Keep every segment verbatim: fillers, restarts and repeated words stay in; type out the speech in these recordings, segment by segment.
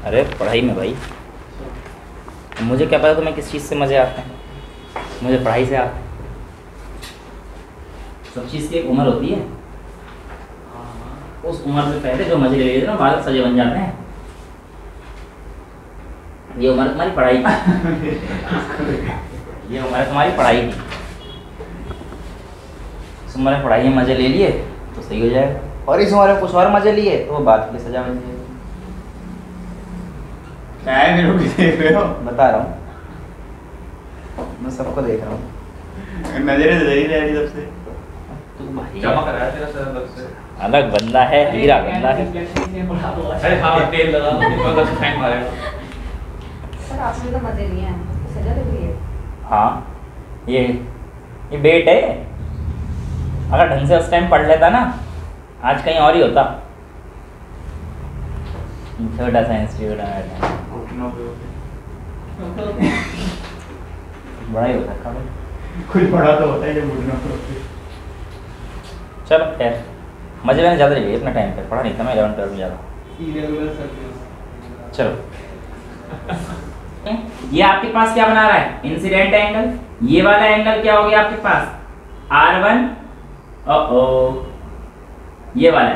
अरे पढ़ाई में भाई, मुझे क्या पता तुम्हें किस चीज़ से मज़े आते हैं, मुझे पढ़ाई से आते हैं। सब चीज़ की एक उम्र होती है, उस उम्र से पहले जो मज़े ले लेते हैं ना बाद में सजे बन जाते हैं। ये उम्र तुम्हारी पढ़ाई की ये उम्र है तुम्हारी पढ़ाई की। इस उम्र में पढ़ाई में मज़े ले लिए तो सही हो जाएगा, और इस उम्र में कुछ और मज़े लिए तो वो बात की सजा बन जाएगी। क्या है मेरे को देख रहे हो? बता रहा हूँ, मैं सबको देख रहा हूँ। नजरें दे ही रही सबसे। तू भाई चमक रहा है तेरा सर अंदर से। अलग बंदा है, हीरा बंदा है। अरे हाँ तेल लगा दो, बस फैन मारेगा। सर आपने तो मजे लिए हैं, सजा लग रही है। हाँ ये ये बेट है, अगर ढंग से उस टाइम पढ़ लेता ना आज कहीं और ही होता। छोटा सा इंस्टीट्यूट है, बड़ा ही होता है काफी। कुछ बड़ा तो होता है जब घुटनों पे। चलो खैर, मजे मैंने ज़्यादा लिए अपने टाइम पे, पढ़ा नहीं था मैं इलेवन ट्वेल्व में ज़्यादा। चलो ये आपके पास क्या बना रहा है, इंसिडेंट एंगल। ये वाला एंगल क्या हो गया आपके पास, आर वन। ओ ये वाला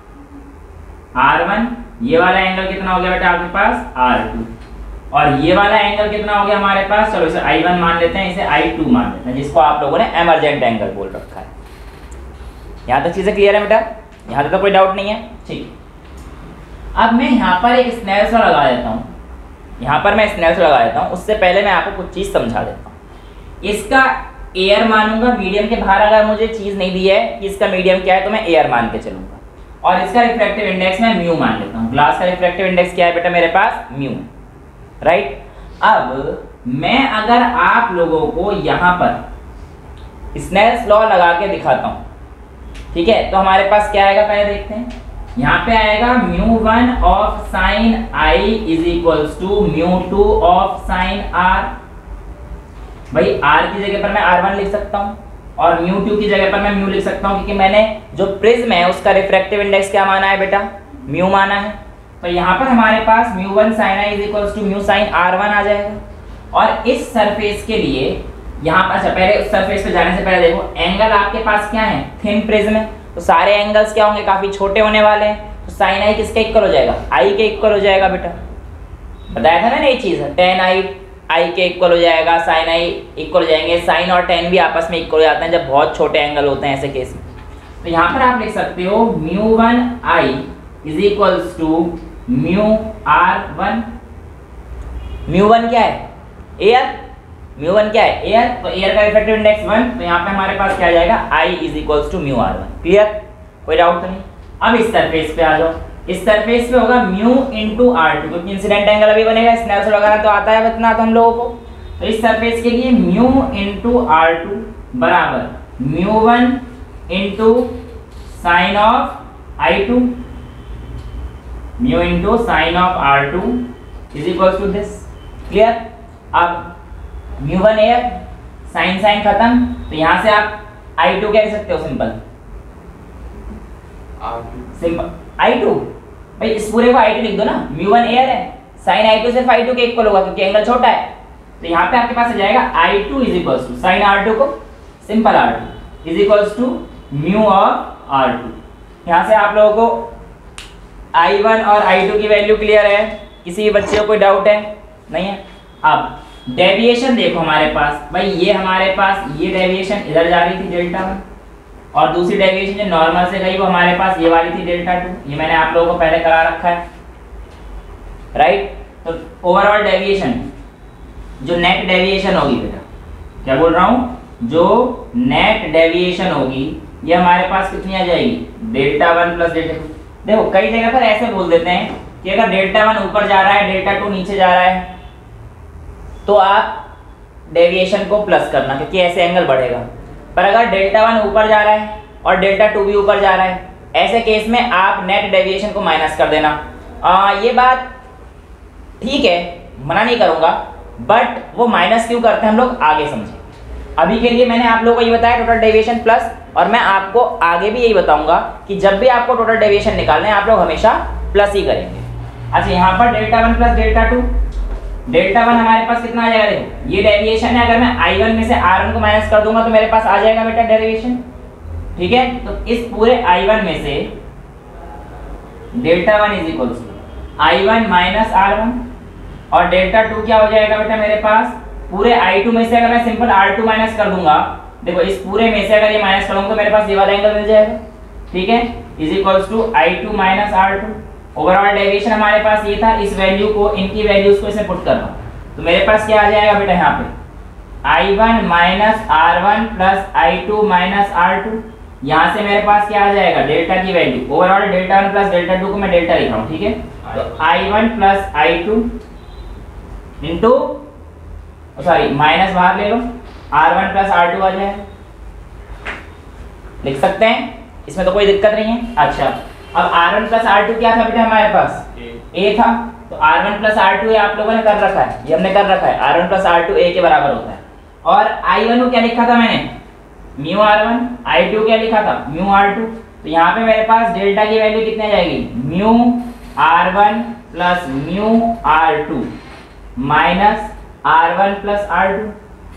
एंगल आर वन, ये वाला एंगल कितना हो गया बेटा आपके पास, आर टू। और ये वाला एंगल कितना हो गया हमारे पास, चलो इसे आई वन मान लेते हैं, इसे आई टू मान लेते हैं, जिसको आप लोगों ने एमरजेंट एंगल बोल रखा है। यहाँ तक चीजें क्लियर है बेटा, यहाँ तक तो कोई डाउट नहीं है, ठीक। अब मैं यहाँ पर एक स्नेल्स लॉ लगा देता हूँ, यहाँ पर मैं स्नेल्स लॉ लगा देता हूँ। उससे पहले मैं आपको कुछ चीज समझा देता हूँ। इसका एयर मानूंगा, मीडियम के बाहर अगर मुझे चीज नहीं दी है कि इसका मीडियम क्या है तो मैं एयर मान के चलूंगा, और इसका रिफ्रैक्टिव इंडेक्स मैं म्यू मान लेता हूँ। ग्लास का रिफ्रैक्टिव इंडेक्स क्या है बेटा मेरे पास, म्यू, राइट। अब मैं अगर आप लोगों को यहाँ पर स्नेल्स लॉ लगा के दिखाता हूँ, ठीक है, तो हमारे पास क्या आएगा पहले देखते हैं। यहाँ पे आएगा mu one of sine I is equals to mu two of sine R. भाई आर की जगह पर मैं आर वन लिख सकता हूँ और म्यू टू की जगह पर मैं म्यू लिख सकता हूँ, क्योंकि मैंने जो प्रिज्म है उसका रिफ्रैक्टिव इंडेक्स क्या माना है बेटा, म्यू माना है। तो यहाँ पर हमारे पास mu one sine I is equals to mu sine R one आ जाएगा। और इस सरफेस के लिए यहाँ पर, अच्छा पहले उस सरफेस पे जाने से पहले देखो एंगल आपके पास क्या है, थिन प्रिज्म है, तो सारे एंगल्स क्या होंगे, काफी छोटे होने वाले हैं। तो साइन आई किसके इक्वल हो जाएगा, आई के इक्वल हो जाएगा बेटा, बताया था मैंने ये चीज। टेन आई आई के इक्वल हो जाएगा, साइन आई इक्वल हो जाएंगे। साइन और टेन भी आपस में इक्वल हो जाते हैं जब बहुत छोटे एंगल होते हैं ऐसे केस में। तो यहाँ पर आप लिख सकते हो mu one I is equals to mu are one. Mu one क्या है, एयर, म्यू वन क्या है, एयर, तो एयर का रिफ्रैक्टिव इंडेक्स वन, तो यहाँ पे हमारे पास क्या आ जाएगा, I is equals to mu are one. Clear, कोई डाउट तो नहीं। अब इस सरफेस पे आ जाओ, इस सरफेस पे होगा म्यू इंटू आर टू, क्योंकि इंसिडेंट एंगल अभी बनेगा, स्नेल्स लॉ वगैरह तो आता है इतना तो हम लोगों को। तो इस सरफेस के लिए म्यू इंटू आर टू बराबर mu one into sine of I two, mu into sine of R two is equals to this. Clear. अब mu one air, sine sine खत्म, तो यहाँ से आप आई टू क्या लिख सकते हो, सिंपल सिंपल आई टू। भाई इस पूरे को आई टू लिख दो ना, म्यू वन एयर है, साइन आई टू सिर्फ आई टू के इक्वल होगा क्योंकि एंगल छोटा है। तो यहाँ पे आपके पास आ जाएगा I two is equals to sine R two को simple R two is equals to mu of R two. यहाँ से आप लोगों को आई वन और आई टू की वैल्यू क्लियर है, किसी भी बच्चे को कोई डाउट है नहीं है। अब डेविएशन देखो हमारे पास, भाई ये हमारे पास ये डेविएशन इधर जा रही थी डेल्टा वन, और दूसरी डेविएशन जो नॉर्मल से गई वो हमारे पास ये वाली थी डेल्टा टू। ये मैंने आप लोगों को पहले करा रखा है, राइट। तो ओवरऑल डेविएशन जो नेट डेविएशन होगी बेटा, क्या बोल रहा हूँ, जो नेट डेविएशन होगी ये हमारे पास कितनी आ जाएगी, delta one plus delta two. देखो कई जगह पर ऐसे बोल देते हैं कि अगर डेल्टा वन ऊपर जा रहा है डेल्टा टू नीचे जा रहा है तो आप डेविएशन को प्लस करना, क्योंकि ऐसे एंगल बढ़ेगा। पर अगर डेल्टा वन ऊपर जा रहा है और डेल्टा टू भी ऊपर जा रहा है, ऐसे केस में आप नेट डेविएशन को माइनस कर देना। आ, ये बात ठीक है, मना नहीं करूंगा, बट वो माइनस क्यों करते हैं हम लोग आगे समझें। अभी के लिए मैंने आप लोगों को ये बताया टोटल डेविएशन प्लस, और मैं आपको आगे भी यही बताऊंगा कि जब भी आपको टोटल डेविएशन निकालना है आप लोग हमेशा प्लस ही करेंगे। अच्छा यहाँ पर delta one plus delta two, delta one हमारे पास कितना आ जाएगा, देखो ये डेविएशन है, अगर मैं आई वन में से आर वन को माइनस कर दूंगा तो मेरे पास आ जाएगा बेटा डेरिवेशन, ठीक है। तो इस पूरे आई वन में से delta one is equal to I one minus are one, और डेल्टा टू क्या हो जाएगा बेटा मेरे पास, पूरे आई टू में से अगर मैं सिंपल आर टू माइनस कर दूंगा, देखो इस पूरे में से अगर ये माइनस करूंगा तो मेरे पास ये वाला एंगल मिल जाएगा, ठीक है, is equals to I two minus are two. Overall deviation हमारे पास ये था, इस वैल्यू को, इनकी वैल्यूज को इसमें पुट कर रहा हूं तो मेरे पास क्या आ जाएगा बेटा यहाँ पे i one minus are one plus i two minus are two, यहाँ से मेरे पास क्या आ जाएगा डेल्टा की value, overall delta one plus delta two को मैं डेल्टा लिख रहा हूँ, ठीक है। तो i one plus i two into sorry minus बाहर ले लो, r one plus r two आ जाएगा, लिख सकते हैं, इसमें तो कोई दिक्कत नहीं है। अच्छा अब r one plus r two क्या था बेटा हमारे पास, ए था, तो r one plus r two आप लोगों ने कर रखा है, ये हमने कर रखा है, r one plus r two a के बराबर होता है। और आई वन को क्या लिखा था मैंने, mu are one, i two क्या लिखा था, म्यू आर टू, तो यहाँ पे मेरे पास डेल्टा की वैल्यू कितनी आ जाएगी, mu are one plus mu r two minus are one plus r two,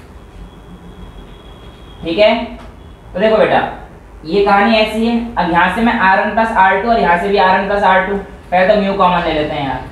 ठीक है। तो देखो बेटा ये कहानी ऐसी है, अब यहाँ से मैं r one plus r two और यहाँ से भी r one plus r two, पहले तो म्यू कॉमन ले लेते हैं यार,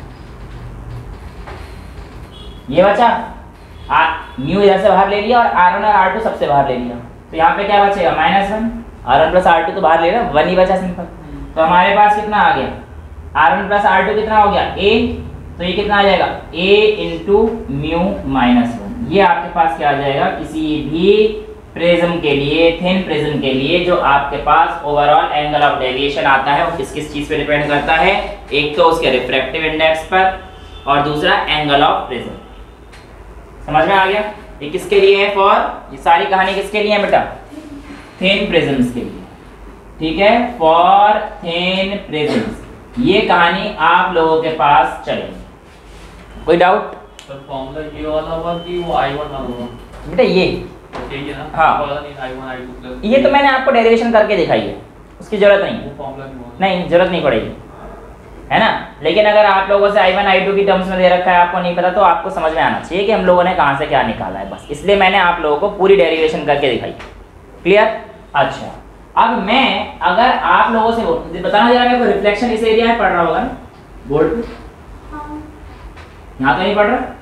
ये बचा आ, म्यू इधर से बाहर ले लिया और आर वन और आर टू सबसे बाहर ले लिया, तो यहाँ पे क्या बचेगा minus one, r one plus r two तो बाहर ले रहा, वन ही बचा सिंपल, तो हमारे पास कितना आ गया, r one plus r two कितना हो गया ए, तो ये कितना आ जाएगा a into mu minus one, ये आपके पास क्या आ जाएगा, किसी भी प्रिज्म के लिए, थिन प्रिज्म के लिए जो आपके पास ओवरऑल एंगल ऑफ डेविएशन आता है वो किस किस चीज पे डिपेंड करता है, एक तो उसके रिफ्रैक्टिव इंडेक्स पर और दूसरा एंगल ऑफ प्रिज्म। समझ में आ गया, ये किसके लिए है, फॉर, ये सारी कहानी किसके लिए है बेटा, थिन प्रिज्म्स के लिए, ठीक है, फॉर थिन प्रिज्म्स, ये कहानी आप लोगों के पास चलेगी। कोई डाउट, सर फॉर्मूला ये वाला होगा कि वो आई वन ना होगा बेटा ये ओके ये ना, हाँ। वाला नहीं i one i two plus, ये तो मैंने आपको डेरिवेशन करके दिखाई है, उसकी जरूरत नहीं, वो फॉर्मूला नहीं होगा, नहीं जरूरत नहीं पड़ेगी, है ना। लेकिन अगर आप लोगों से आई वन आई टू की टर्म्स में दे रखा है, आपको नहीं पता, तो आपको समझ में आना चाहिए कि हम लोगों ने कहाँ से क्या निकाला है, बस इसलिए मैंने आप लोगों को पूरी डेरिवेशन करके दिखाई। क्लियर। अच्छा अब मैं अगर आप लोगों से बताना जरा, मेरे को रिफ्लेक्शन इस एरिया में पड़ रहा होगा ना बोर्ड पे, यहाँ तो नहीं पड़ रहा,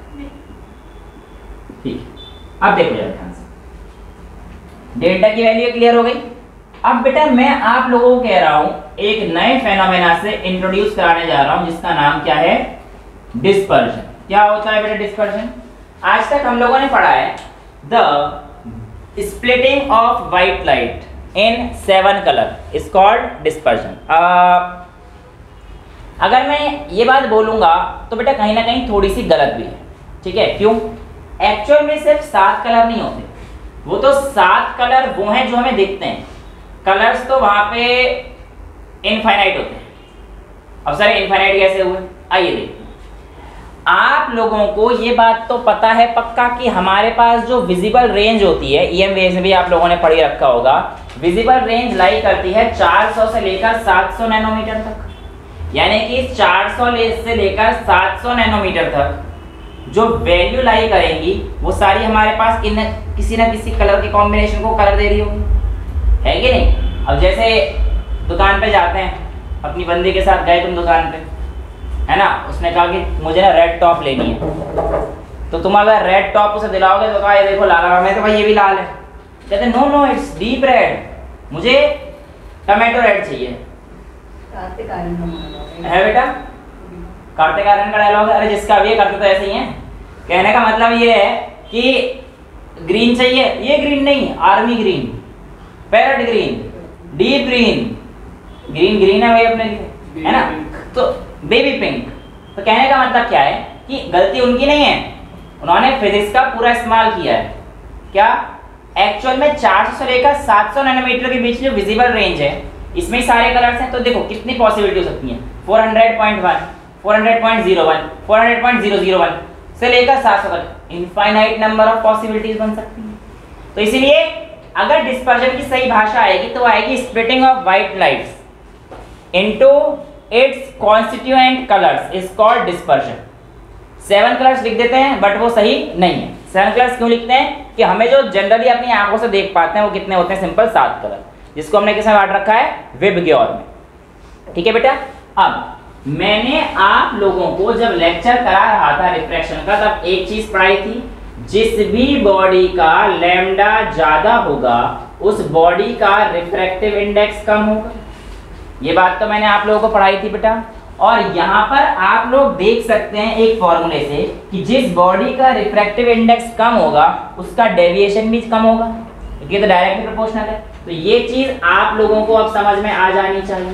ठीक। अब देखो जरा ध्यान से, डेल्टा की वैल्यू क्लियर हो गई। अब बेटा मैं आप लोगों को कह रहा हूं एक नए फेनोमेना से इंट्रोड्यूस कराने जा रहा हूं जिसका नाम क्या है, डिस्पर्जन। क्या होता है बेटा डिस्पर्जन, आज तक हम लोगों ने पढ़ा है the splitting of white light in seven colour is called dispersion. अगर मैं ये बात बोलूंगा तो बेटा कहीं ना कहीं थोड़ी सी गलत भी है, ठीक है, क्यों, एक्चुअल में सिर्फ सात कलर नहीं होते, वो तो सात कलर वो हैं जो हमें दिखते हैं, कलर्स तो वहां पे इनफाइनाइट होते हैं। अब सर इनफाइनाइट कैसे हुए, आइए देखते हैं। आप लोगों को ये बात तो पता है पक्का कि हमारे पास जो विजिबल रेंज होती है, ईएम वेव से भी आप लोगों ने पढ़ी रखा होगा, विजिबल रेंज लाई करती है चार सौ से लेकर सात सौ नैनोमीटर तक, यानी कि चार सौ से लेकर सात सौ नैनोमीटर तक जो वैल्यू लाई करेंगी वो सारी हमारे पास इन किसी ना किसी कलर के कॉम्बिनेशन को कलर दे रही होगी, है कि नहीं। अब जैसे दुकान पे जाते हैं, अपनी बंदी के साथ गए तुम दुकान पे, है ना, उसने कहा कि मुझे ना रेड टॉप लेनी है, तो तुम अगर रेड टॉप उसे दिलाओगे तो कहा ये देखो लाल है, मैं तो भाई ये भी लाल है, कहते no no it's deep red, मुझे टमाटो रेड चाहिए, है बेटा कार्तिक आर्यन का डायलॉग है। अरे जिसका भी ये करते तो ऐसे ही है, कहने का मतलब ये है कि ग्रीन चाहिए, ये ग्रीन नहीं, army green, parrot green, deep green, green green है भाई अपने लिए, है ना, तो बेबी पिंक। तो कहने का मतलब क्या है कि गलती उनकी नहीं है, उन्होंने फिजिक्स का पूरा इस्तेमाल किया है। क्या एक्चुअल में चार सौ से लेकर सात सौ नैनोमीटर के बीच जो विजिबल रेंज है इसमें सारे कलर्स हैं, तो देखो कितनी पॉसिबिलिटी हो सकती है, four hundred point one, four hundred point zero one, four hundred point zero zero one से लेकर सात सौ तक, इनफाइनाइट नंबर ऑफ पॉसिबिलिटीज बन सकती हैं। तो इसीलिए अगर डिस्पर्जन की सही भाषा आएगी तो आएगी splitting of white lights into its constituent colours is called dispersion. Seven colours लिख देते हैं बट वो सही नहीं है। सेवन कलर्स क्यों लिखते हैं कि हमें जो जनरली अपनी आंखों से देख पाते हैं वो कितने होते हैं, सिंपल सात कलर, जिसको हमने किसमें बांट रखा है, विबग्योर में। ठीक है बेटा, अब मैंने आप लोगों को जब लेक्चर करा रहा था रिफ्रैक्शन का तब एक चीज पढ़ाई थी, जिस भी बॉडी का लैम्डा ज्यादा होगा उस बॉडी का रिफ्रैक्टिव इंडेक्स कम होगा। ये बात तो मैंने आप लोगों को पढ़ाई थी बेटा। और यहाँ पर आप लोग देख सकते हैं एक फॉर्मूले से कि जिस बॉडी का रिफ्रैक्टिव इंडेक्स कम होगा उसका डेविएशन भी कम होगा, क्योंकि तो डायरेक्टली प्रोपोर्शनल है। तो ये चीज आप लोगों को अब समझ में आ जानी चाहिए।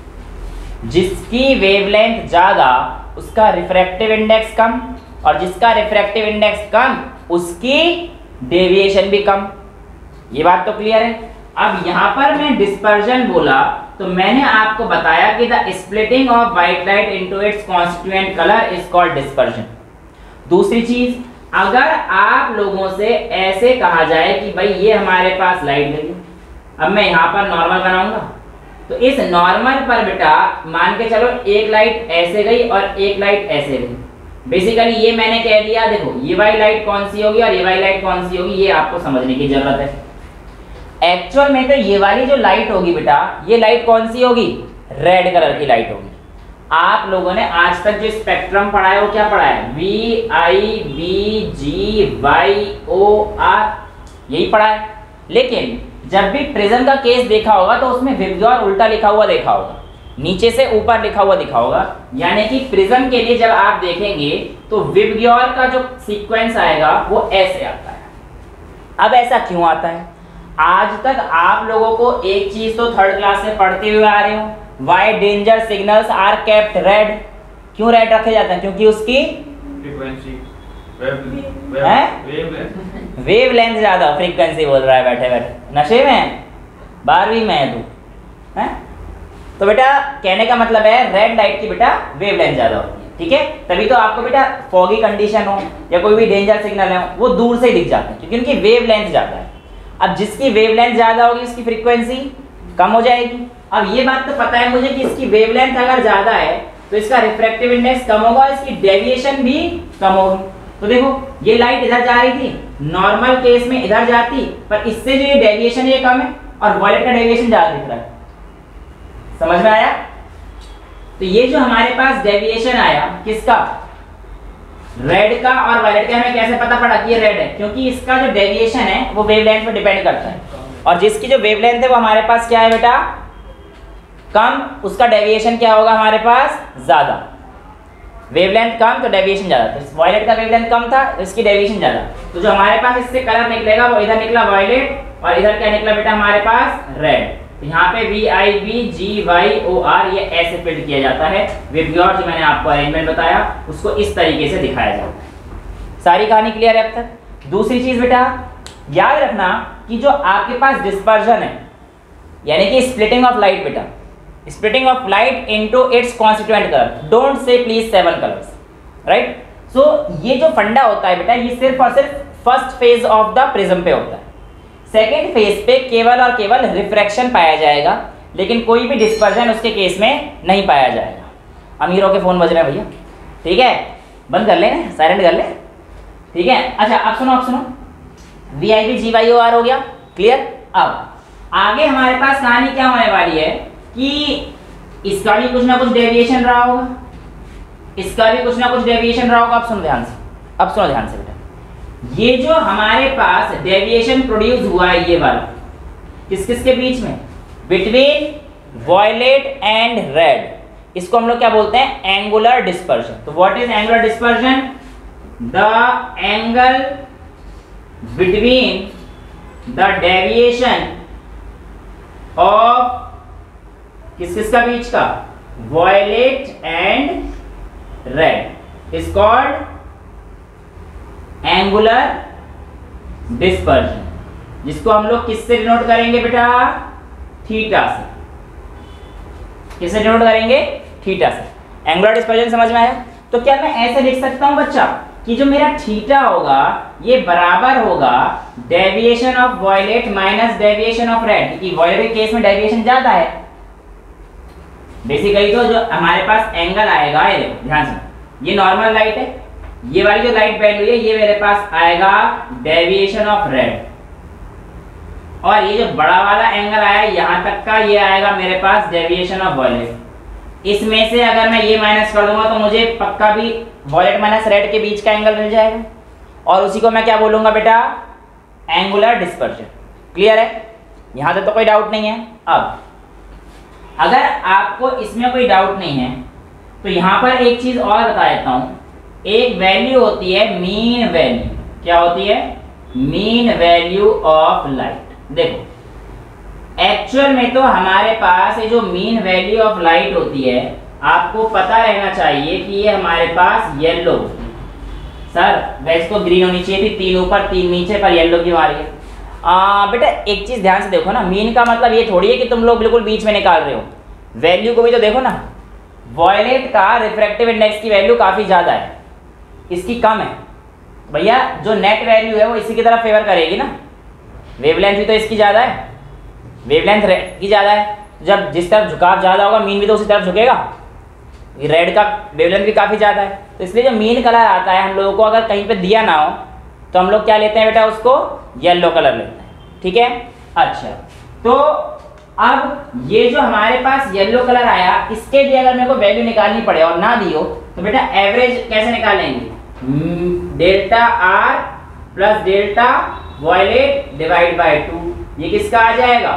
जिसकी वेवलेंथ ज्यादा उसका रिफ्रैक्टिव इंडेक्स कम, और जिसका रिफ्रैक्टिव इंडेक्स कम उसकी डेविएशन भी कम। ये बात तो क्लियर है। अब यहाँ पर मैं डिस्पर्जन बोला तो मैंने आपको बताया कि the splitting of white light into its constituent colour is called dispersion. दूसरी चीज, अगर आप लोगों से ऐसे कहा जाए कि भाई ये हमारे पास लाइट गई, अब मैं यहाँ पर नॉर्मल बनाऊंगा तो इस नॉर्मल पर बेटा मान के चलो एक लाइट ऐसे गई और एक लाइट ऐसे गई। बेसिकली ये मैंने कह दिया, देखो ये वाली लाइट कौन सी होगी और ये वाली लाइट कौन सी होगी, ये आपको समझने की जरूरत है। एक्चुअल में तो ये वाली जो लाइट होगी बेटा, ये लाइट कौन सी होगी, रेड कलर की लाइट होगी। आप लोगों ने आज तक जो स्पेक्ट्रम पढ़ा है वो क्या पढ़ा है, V I B G Y O R, यही पढ़ा है। लेकिन जब भी प्रिज्म का केस देखा होगा तो उसमें विबग्योर उल्टा लिखा हुआ देखा होगा, नीचे से ऊपर लिखा हुआ दिखा होगा। यानी कि प्रिज्म के लिए जब आप देखेंगे तो विबग्योर का जो सीक्वेंस आएगा वो ऐसे आता है। अब ऐसा क्यों आता है, आज तक आप लोगों को एक चीज तो थर्ड क्लास से पढ़ते हुए आ रहे हो, why danger signals are kept red. क्यों रेड रखे जाते हैं, क्योंकि उसकी फ्रीक्वेंसी वेवलेंथ वेवलेंथ ज्यादा, फ्रीक्वेंसी बोल रहा है बैठे बैठे, नशे में बारहवीं में है तू है। तो बेटा कहने का मतलब है रेड लाइट की बेटा वेवलेंथ ज्यादा होती है। ठीक है, तभी तो आपको बेटा फॉगी कंडीशन हो या कोई भी डेंजर सिग्नल है वो दूर से ही दिख जाते हैं, क्योंकि उनकी वेवलेंथ ज्यादा है। अब जिसकी वेवलेंथ ज्यादा होगी उसकी फ्रीक्वेंसी कम हो जाएगी। अब ये बात तो पता है मुझे कि इसकी वेवलेंथ अगर ज्यादा है तो इसका रिफ्रैक्टिव इंडेक्स कम होगा, इसकी डेविएशन भी कम होगी। तो देखो ये लाइट इधर जा रही थी, नॉर्मल केस में इधर जाती, पर इससे जो ये डेविएशन ये कम है और वॉयलेट का डेविएशन ज्यादा दिख रहा है। समझ में आया? तो ये जो हमारे पास डेविएशन आया किसका, रेड का और वायलेट का, हमें कैसे पता पड़ा कि ये रेड है, क्योंकि इसका जो डेविएशन है वो वेवलेंथ पर डिपेंड करता है, और जिसकी जो वेवलेंथ है वो हमारे पास क्या है बेटा, कम, उसका डेविएशन क्या होगा हमारे पास ज्यादा। वेवलेंथ कम तो डेविएशन ज्यादा, तो वायलेट का वेवलेंथ कम था तो इसकी डेविएशन ज्यादा। तो जो हमारे पास इससे कलर निकलेगा वो इधर निकला वायलेट और इधर क्या निकला बेटा हमारे पास रेड। यहाँ पे V I B G Y O R ये ऐसे फिल्ड किया जाता है। विबग्योर जो मैंने आपको अरेंजमेंट बताया उसको इस तरीके से दिखाया जाता है। सारी कहानी क्लियर है अब तक? दूसरी चीज बेटा याद रखना कि जो आपके पास डिस्पर्जन है यानी कि स्प्लिटिंग ऑफ लाइट बेटा, splitting of light into its constituent colour, don't say please seven colours, right. So ये जो फंडा होता है बेटा ये सिर्फ और सिर्फ first phase of the prism पे होता है। सेकेंड फेज पे केवल और केवल रिफ्रैक्शन पाया जाएगा, लेकिन कोई भी डिस्पर्जन उसके केस में नहीं पाया जाएगा। अमीरों के फोन बज रहे हैं भैया, ठीक है, बंद कर लें, साइलेंट कर ले, ठीक है। अच्छा अब सुनो, अब सुनो, V I B G Y O R हो गया क्लियर। अब आगे हमारे पास कहानी क्या होने वाली है कि इसका भी कुछ ना कुछ डेविएशन रहा होगा, इसका भी कुछ ना कुछ डेविएशन रहा होगा। अब सुनो ध्यान से, अब सुनो ध्यान से बेटा, ये जो हमारे पास डेविएशन प्रोड्यूस हुआ है ये वाला किस किस के बीच में, बिटवीन वॉयलेट एंड रेड, इसको हम लोग क्या बोलते हैं, एंगुलर डिस्पर्जन। तो what is angular dispersion, the angle between the deviation of किस किस का बीच का, violet and red is called angular dispersion, जिसको हम लोग किससे डिनोट करेंगे बेटा, थीटा से। किससे डिनोट करेंगे, थीटा से। एंगुलर डिस्पर्जन समझ में आया? तो क्या मैं ऐसे लिख सकता हूं बच्चा कि जो मेरा थीटा होगा ये बराबर होगा deviation of violet minus deviation of red, क्योंकि वॉयलेट के केस में डेविएशन ज्यादा है, बेसिकली तो जो हमारे पास एंगल आएगा, ये देखो ध्यान से, ये नॉर्मल लाइट है, ये वाली जो लाइट वैल्यू है ये मेरे पास आएगा डेविएशन ऑफ रेड, और ये जो बड़ा वाला एंगल आया यहाँ तक का ये आएगा मेरे पास डेविएशन ऑफ वॉयलेट। इसमें से अगर मैं ये माइनस कर दूंगा तो मुझे पक्का भी वॉयलेट माइनस रेड के बीच का एंगल मिल जाएगा, और उसी को मैं क्या बोलूंगा बेटा, एंगुलर डिस्पर्जन। क्लियर है, यहाँ तक तो कोई डाउट नहीं है। अब अगर आपको इसमें कोई डाउट नहीं है तो यहाँ पर एक चीज और बता देता हूँ। एक वैल्यू होती है मीन वैल्यू, क्या होती है, मीन वैल्यू ऑफ लाइट। देखो एक्चुअल में तो हमारे पास ये जो मीन वैल्यू ऑफ लाइट होती है, आपको पता रहना चाहिए कि ये हमारे पास येलो, सर वैसे तो ग्रीन होनी चाहिए थी, तीन ऊपर तीन नीचे, पर येलो क्यों आ रही है? आ, बेटा एक चीज ध्यान से देखो ना, मीन का मतलब ये थोड़ी है कि तुम लोग बिल्कुल बीच में निकाल रहे हो, वैल्यू को भी तो देखो ना। वॉयलेट का रिफ्रैक्टिव इंडेक्स की वैल्यू काफी ज्यादा है, इसकी कम है भैया, जो नेट वैल्यू है वो इसी की तरफ फेवर करेगी ना। वेवलेंथ भी तो इसकी ज्यादा है, वेवलेंथ रेड की ज्यादा है, जब जिस तरफ झुकाव ज्यादा होगा मीन भी तो उसी तरफ झुकेगा। रेड का वेवलेंथ भी काफी ज्यादा है, तो इसलिए जो मीन कलर आता है हम लोगों को अगर कहीं पे दिया ना हो तो हम लोग क्या लेते हैं बेटा, उसको येलो कलर लेते हैं। ठीक है, अच्छा तो अब ये जो हमारे पास येलो कलर आया, इसके लिए अगर मेरे को वैल्यू निकालनी पड़े और ना दी हो तो बेटा एवरेज कैसे निकालेंगे, delta r plus delta violet divide by two, ये किसका आ जाएगा,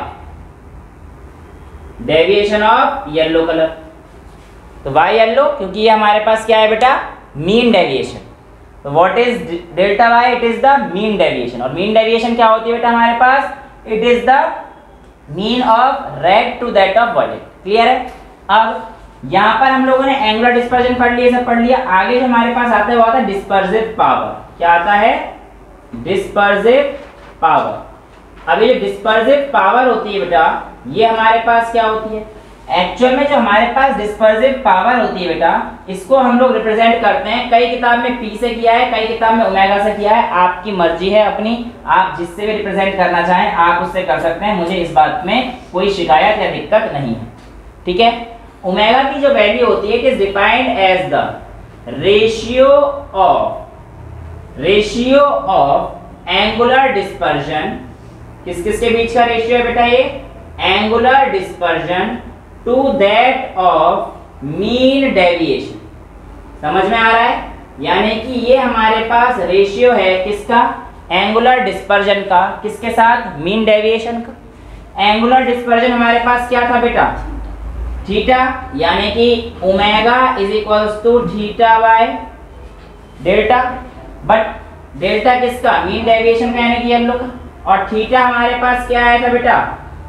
डेविएशन ऑफ येलो कलर। तो वाई येलो, क्योंकि ये हमारे पास क्या है बेटा, मीन डेविएशन। तो what is delta Y, it is the mean deviation. और मीन डेविएशन क्या होती है बेटा हमारे पास, it is the mean of red to that of violet. Clear है। अब यहाँ पर हम लोगों ने एंगुलर डिस्पर्जन पढ़ लिया, सब पढ़ लिया। आगे जो हमारे पास आता है वो आता है डिस्पर्सिव पावर। क्या आता है, डिस्पर्सिव पावर। अब ये जो डिस्पर्सिव पावर होती है बेटा, ये हमारे पास क्या होती है, एक्चुअल में जो हमारे पास डिस्पर्सिव पावर होती है बेटा, इसको हम लोग रिप्रेजेंट करते हैं, कई किताब में पी से किया है, कई किताब में ओमेगा से किया है, आपकी मर्जी है अपनी, आप जिससे भी रिप्रेजेंट करना चाहें आप उससे कर सकते हैं, मुझे इस बात में कोई शिकायत या दिक्कत नहीं है। ठीक है, ओमेगा की जो वैल्यू होती है, it is defined as the ratio of ratio of angular dispersion. किस किस के बीच का रेशियो है बेटा, ये angular dispersion to that of mean deviation. समझ में आ रहा है, यानी कि ये हमारे पास रेशियो है किसका, एंगुलर डिस्पर्जन का, किसके साथ, मीन डेविएशन का। एंगुलर डिस्पर्जन हमारे पास क्या था बेटा, थीटा, यानी कि omega is equals to theta by delta. But delta किसका, मीन डेविएशन का यानी कि येलो का, और थीटा हमारे पास क्या आया था बेटा,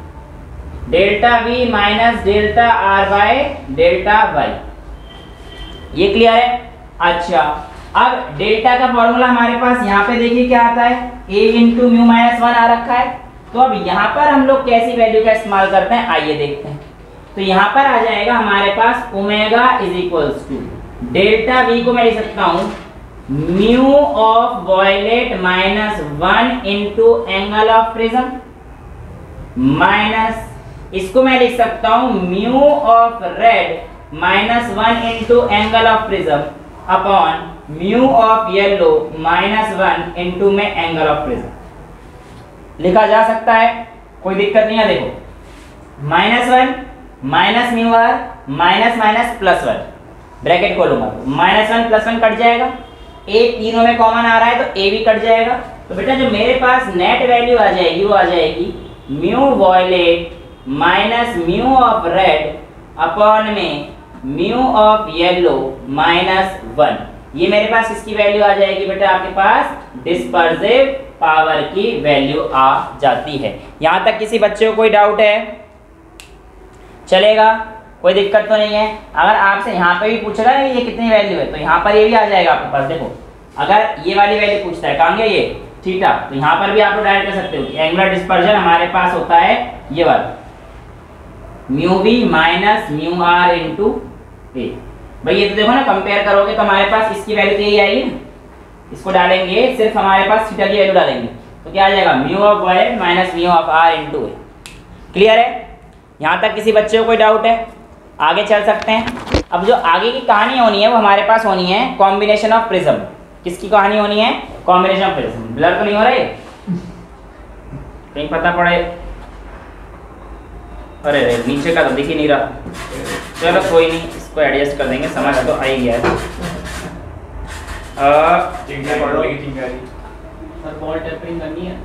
delta V minus delta R by delta Y. ये क्लियर है। अच्छा अब डेल्टा का फॉर्मूला हमारे पास यहाँ पे देखिए क्या आता है, a into mu minus one आ रखा है। तो अब यहाँ पर हम लोग कैसी वैल्यू का इस्तेमाल करते हैं, आइए देखते हैं। तो यहाँ पर आ जाएगा हमारे पास omega is equals to delta V को मैं लिख सकता हूँ mu of violet minus one into angle of prism minus, इसको मैं लिख सकता हूं mu of red minus one into angle of prism upon mu of yellow minus one into में एंगल ऑफ प्रिज्म। लिखा जा सकता है, कोई दिक्कत नहीं है। देखो minus one minus mu are minus minus plus one, bracket खोलूंगा minus one plus one cut जाएगा, ए तीनों में कॉमन आ रहा है तो ए भी कट जाएगा। तो बेटा जो मेरे पास नेट वैल्यू आ जाएगी वो आ जाएगी mu violet minus mu of red upon में mu of yellow minus one. ये मेरे पास इसकी वैल्यू आ जाएगी बेटा, आपके पास डिस्पर्सिव पावर की वैल्यू आ जाती है। यहां तक किसी बच्चे को कोई डाउट है, चलेगा, कोई दिक्कत तो नहीं है। अगर आपसे यहाँ पे भी पूछेगा ना ये कितनी वैल्यू है, तो यहाँ पर ये भी आ जाएगा आपके पास। देखो अगर ये वाली वैल्यू पूछता है कहाँ गया ये थीटा, तो यहाँ पर भी आप लोग डायरेक्ट कर सकते हो कि एंगुलर डिस्पर्जन हमारे पास होता है ये वाला mu V minus mu R into a. भाई ये तो देखो ना, कंपेयर करोगे तो हमारे पास इसकी वैल्यू यही आएगी ना, इसको डालेंगे सिर्फ हमारे पास थीटा की वैल्यू डालेंगे तो क्या आ जाएगा mu of Y minus mu of R into a. Clear है, यहाँ तक किसी बच्चे को कोई डाउट है? आगे चल सकते हैं। अब जो आगे की कहानी होनी है वो हमारे पास होनी है कॉम्बिनेशन ऑफ प्रिज्म। किसकी कहानी होनी है? Combination of prism. ब्लर तो नहीं हो रहा है कहीं पता पड़े? अरे रे नीचे का तो दिख ही नहीं रहा। चलो कोई नहीं, इसको एडजस्ट कर देंगे, समझ तो आ ही गया है। बॉल टेपरिंग करनी है।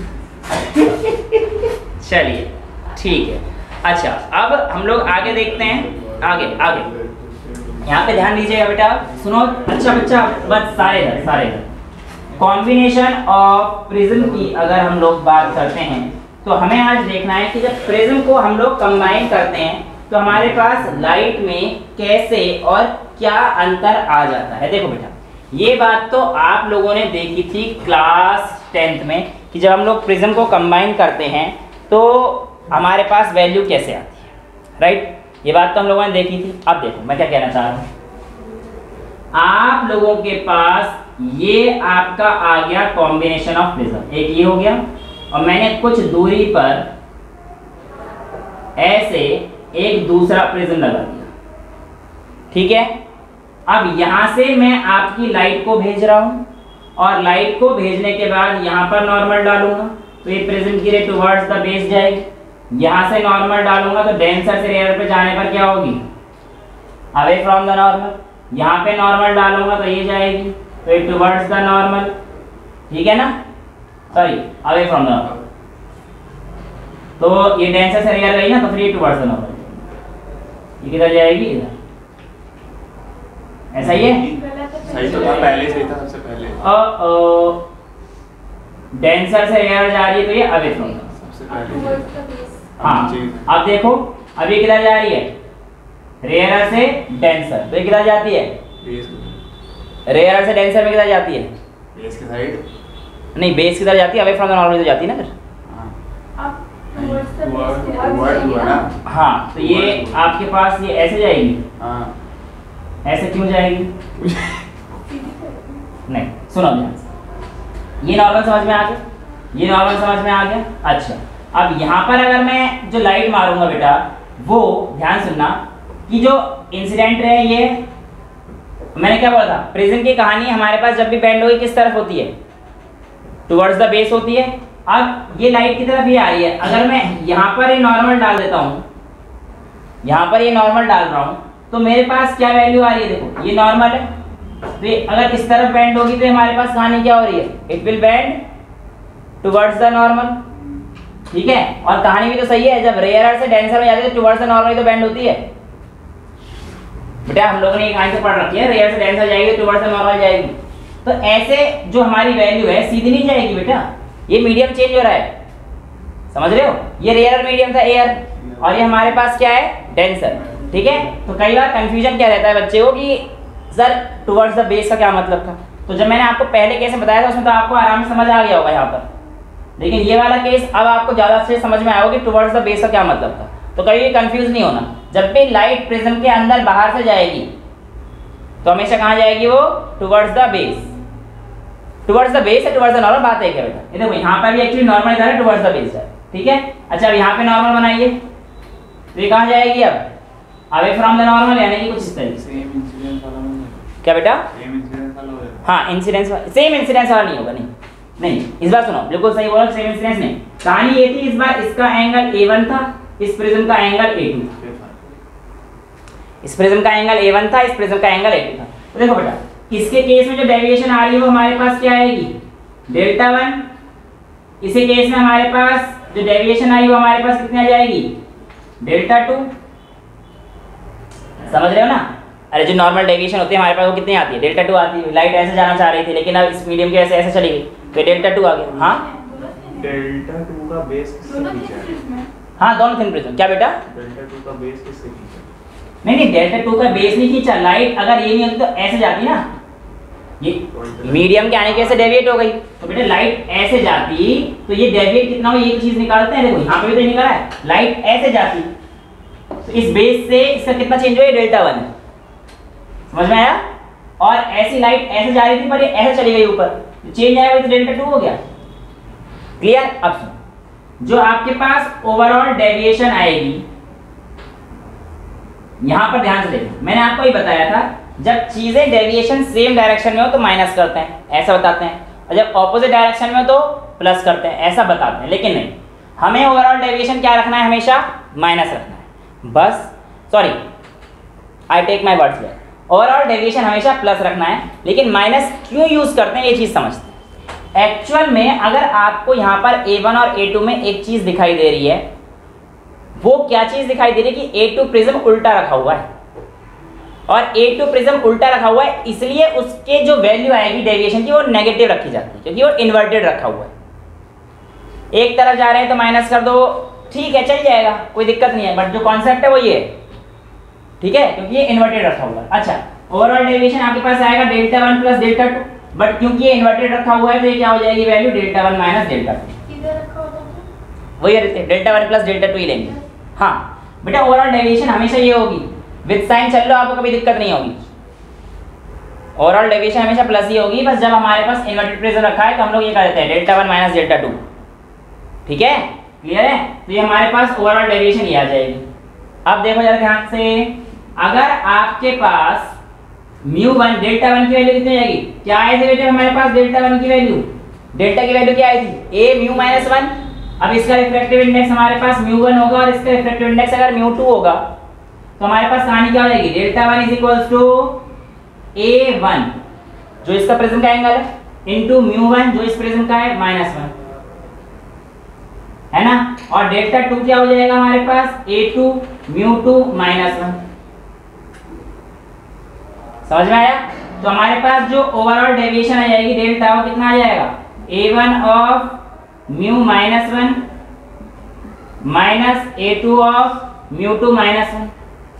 चलिए ठीक है। अच्छा अब हम लोग आगे देखते हैं। आगे आगे यहाँ पे ध्यान दीजिएगा बेटा, सुनो अच्छा बच्चा, बस सारे इधर सारे इधर। कॉम्बिनेशन ऑफ प्रिज्म की अगर हम लोग बात करते हैं तो हमें आज देखना है कि जब प्रिज्म को हम लोग कंबाइन करते हैं तो हमारे पास लाइट में कैसे और क्या अंतर आ जाता है। देखो बेटा, ये बात तो आप लोगों ने देखी थी क्लास टेंथ में कि जब हम लोग प्रिज्म को कंबाइन करते हैं तो हमारे पास वैल्यू कैसे आती है, राइट? ये बात तो हम लोगों ने देखी थी। अब देखो मैं क्या कहना चाह रहा हूँ, आप लोगों के पास ये आपका आ गया कॉम्बिनेशन ऑफ प्रिज्म, एक ये हो गया और मैंने कुछ दूरी पर ऐसे एक दूसरा प्रिज्म लगा दिया, ठीक है? अब यहां से मैं आपकी लाइट को भेज रहा हूं और लाइट को भेजने के बाद यहां पर नॉर्मल डालूंगा तो ये प्रिज्म की रे टुवर्ड्स द बेस जाएगी। यहां से नॉर्मल डालूंगा तो डेंसर से रेयर पे जाने पर क्या होगी? Away from the normal. यहां पे नॉर्मल डालूंगा तो ये जाएगी तो ये टुवर्ड्स द नॉर्मल, ठीक है ना? Sorry away from the normal. तो ये डेंसर से रेयर गई ना तो फिर ये टुवर्ड्स द नॉर्मल, ये किधर जाएगी? इधर। ऐसा ही है? सही तो था, पहले सही था, सबसे पहले। ओ ओ डेंसर से रेयर जा रही है तो ये अवे फ्रॉम द सबसे पहले। हाँ अब देखो अब ये किधर जा रही है? रेयर से डेंसर, तो ये किधर जाती है? रेयर से डेंसर में किधर जाती है? बेस के साइड नहीं, बेस किधर जाती है? अवे फ्रॉम द नॉर्मल तो जाती है ना फिर। हाँ तो ये आपके पास ये ऐसे जाएगी। हाँ ऐसे क्यों जाएगी? नहीं सुनो ध्यान से, ये नॉर्मल समझ में आ गया, ये नॉर्मल समझ में आ गया। अच्छा अब यहाँ पर अगर मैं जो लाइट मारूंगा बेटा वो ध्यान सुनना कि जो इंसिडेंट रे ये मैंने क्या बोला था, प्रिज्म की कहानी हमारे पास जब भी बेंड होगी किस तरफ होती है? टुवर्ड्स द बेस होती है। अब ये लाइट की तरफ ये आ रही है, अगर मैं यहाँ पर ये नॉर्मल डाल देता हूँ, यहाँ पर ये नॉर्मल डाल रहा हूँ तो मेरे पास क्या वैल्यू आ रही है? देखो ये नॉर्मल है तो ये अगर इस तरफ बेंड होगी तो हमारे पास कहानी क्या हो रही है? It will bend towards the normal, ठीक है? और कहानी भी तो सही है, जब रेयर से डेंसर में जाती है तो टुवर्ड्स द नॉर्मल तो बेंड होती है। बेटा हम लोगों ने ये कहानी तो पढ़ रखी है, रेयर से डेंसर जाएगी तो टुवर्ड्स द नॉर्मल जाएगी। तो ऐसे जो हमारी वैल्यू है सीधी नहीं जाएगी बेटा, ये मीडियम चेंज हो रहा है, समझ रहे हो? ये रेयर मीडियम था एयर और ये हमारे पास क्या है? डेंसर, ठीक है? तो कई बार कंफ्यूजन क्या रहता है बच्चे को कि सर टुवर्ड्स द बेस का क्या मतलब था? तो जब मैंने आपको पहले कैसे बताया था उसमें तो आपको आराम से समझ आ गया होगा यहाँ पर, लेकिन ये वाला केस अब आपको ज़्यादा से समझ में आएगा कि टुवर्ड्स द बेस का क्या मतलब था। तो कभी कंफ्यूज नहीं होना, जब भी लाइट प्रिज्म के अंदर बाहर से जाएगी तो हमेशा कहाँ जाएगी वो? Towards the base. Towards the base है टुवर्ड्स द नॉर्मल, बात है क्या बेटा? ये देखो यहाँ पर भी एक्चुअली नॉर्मल इधर है, टुवर्ड्स द बेस है, ठीक है? अच्छा अब यहाँ पे नॉर्मल बनाइए तो ये कहाँ जाएगी अब? अवे फ्रॉम द नॉर्मल, यानी कि कुछ इस तरीके से। सेम इंसिडेंस वाला नहीं है। क्या बेटा? सेम इंसिडेंस वाला होगा। हाँ इंसिडेंस, सेम इंसिडेंस वाला नहीं होगा, नहीं नहीं इस बार सुनो, बिल्कुल सही बोला, सेम इंसिडेंस नहीं। कहानी ये थी इस बार इसका एंगल ए वन था, इस प्रिज्म का एंगल ए टू था। इस प्रिज्म का एंगल ए वन था, इस प्रिज्म का एंगल ए टू था। तो देखो बेटा इसके केस में जो डेविएशन आ रही है वो हमारे पास क्या आएगी? Delta one. इसी केस में हमारे पास जो डेविएशन आई वो हमारे पास कितनी आ जाएगी? Delta two. समझ रहे हो ना? अरे जो नॉर्मल डेविएशन होती है हमारे पास वो कितनी आती है? डेल्टा टू आती है। लाइट ऐसे जाना चाह रही थी लेकिन अब इस मीडियम के ऐसे ऐसे चली गई तो डेल्टा टू आ गया। हाँ डेल्टा टू का बेस किससे खींचा है? हाँ दोनों थिन प्रिज्म। क्या बेटा? डेल्टा टू का बेस किससे खींचा? नहीं नहीं डेल्टा टू का बेस नहीं खींचा, लाइट अगर ये नहीं होती तो ऐसे जाती ना, ये मीडियम के आने की वजह से डेविएट हो गई। तो बेटा लाइट ऐसे जाती तो ये डेविएट कितना हो ये चीज निकालते हैं, देखो यहाँ पे भी तो निकला है, लाइट ऐसे जाती तो इस बेस से इसका कितना चेंज हुआ? डेल्टा वन है। समझ में आया? और ऐसी लाइट ऐसे जा रही थी पर ये ऐसे चली गई ऊपर, तो चेंज आया तो डेल्टा टू हो गया। क्लियर? अब सुनो, जो आपके पास ओवरऑल डेविएशन आएगी यहाँ पर ध्यान से देखो, मैंने आपको ही बताया था जब चीजें डेविएशन सेम डायरेक्शन में हो तो माइनस करते हैं, ऐसा बताते हैं, और जब ऑपोजिट डायरेक्शन में हो तो प्लस करते हैं, ऐसा बताते हैं। लेकिन नहीं, हमें ओवरऑल डेविएशन क्या रखना है, हमेशा माइनस रखना है। बस sorry, I take my words back, overall deviation हमेशा प्लस रखना है। लेकिन माइनस क्यों यूज करते हैं ये चीज समझते हैं। एक्चुअल में अगर आपको यहाँ पर ए वन और ए टू में एक चीज दिखाई दे रही है, वो क्या चीज दिखाई दे रही है कि ए टू प्रिज्म उल्टा रखा हुआ है, और ए टू प्रिज्म उल्टा रखा हुआ है, इसलिए उसके जो वैल्यू आएगी डेविएशन की वो नेगेटिव रखी जाती है, क्योंकि वो इन्वर्टेड रखा हुआ है। एक तरफ जा रहे हैं तो माइनस कर दो, ठीक है चल जाएगा, कोई दिक्कत नहीं है, बट जो कॉन्सेप्ट है वो ये है, ठीक है, क्योंकि ये इन्वर्टेड रखा हुआ है। अच्छा, ओवरऑल डेविएशन आपके पास आएगा delta one plus delta two, but क्योंकि ये इन्वर्टेड रखा हुआ है तो ये क्या हो जाएगी value delta one minus delta two, किधर रखा होता है? वही रहते delta one plus delta two ही लेंगे। हाँ बेटा, ओवरऑल डेविएशन हमेशा ये होगी, विद साइन चल लो आपको कभी दिक्कत नहीं होगी। ओवरऑल डेविएशन हमेशा प्लस ही होगी, बस जब हमारे पास इन्वर्टेड प्रिज्म रखा है तो हम लोग ये कर देते हैं delta one minus delta two, ठीक है, क्लियर है। तो ये हमारे पास ओवरऑल डेविएशन ये आ जाएगी। अब देखो जरा ध्यान से, अगर आपके पास म्यू वन डेल्टा वन की वैल्यू कितनी जाएगी, क्या आए थे बेटे हमारे पास डेल्टा वन की वैल्यू, डेल्टा की वैल्यू क्या आई थी ए म्यू माइनस वन। अब इसका रिफ्रैक्टिव इंडेक्स हमारे पास म्यू वन होगा और इसका रिफ्रैक्टिव इंडेक्स अगर म्यू टू होगा तो हमारे पास कहानी क्या हो जाएगी, delta one is equals to A one जो इसका प्रिज्म का एंगल है इनटू म्यू वन जो इस प्रिज्म का है माइनस वन, है ना, और डेल्टा टू क्या हो जाएगा हमारे पास a two mu two minus one. समझ में आया। तो हमारे पास जो ओवरऑल डेविएशन आ जाएगी डेल्टा वो कितना आ जाएगा, ए one of mu minus one minus a two of mu two minus one.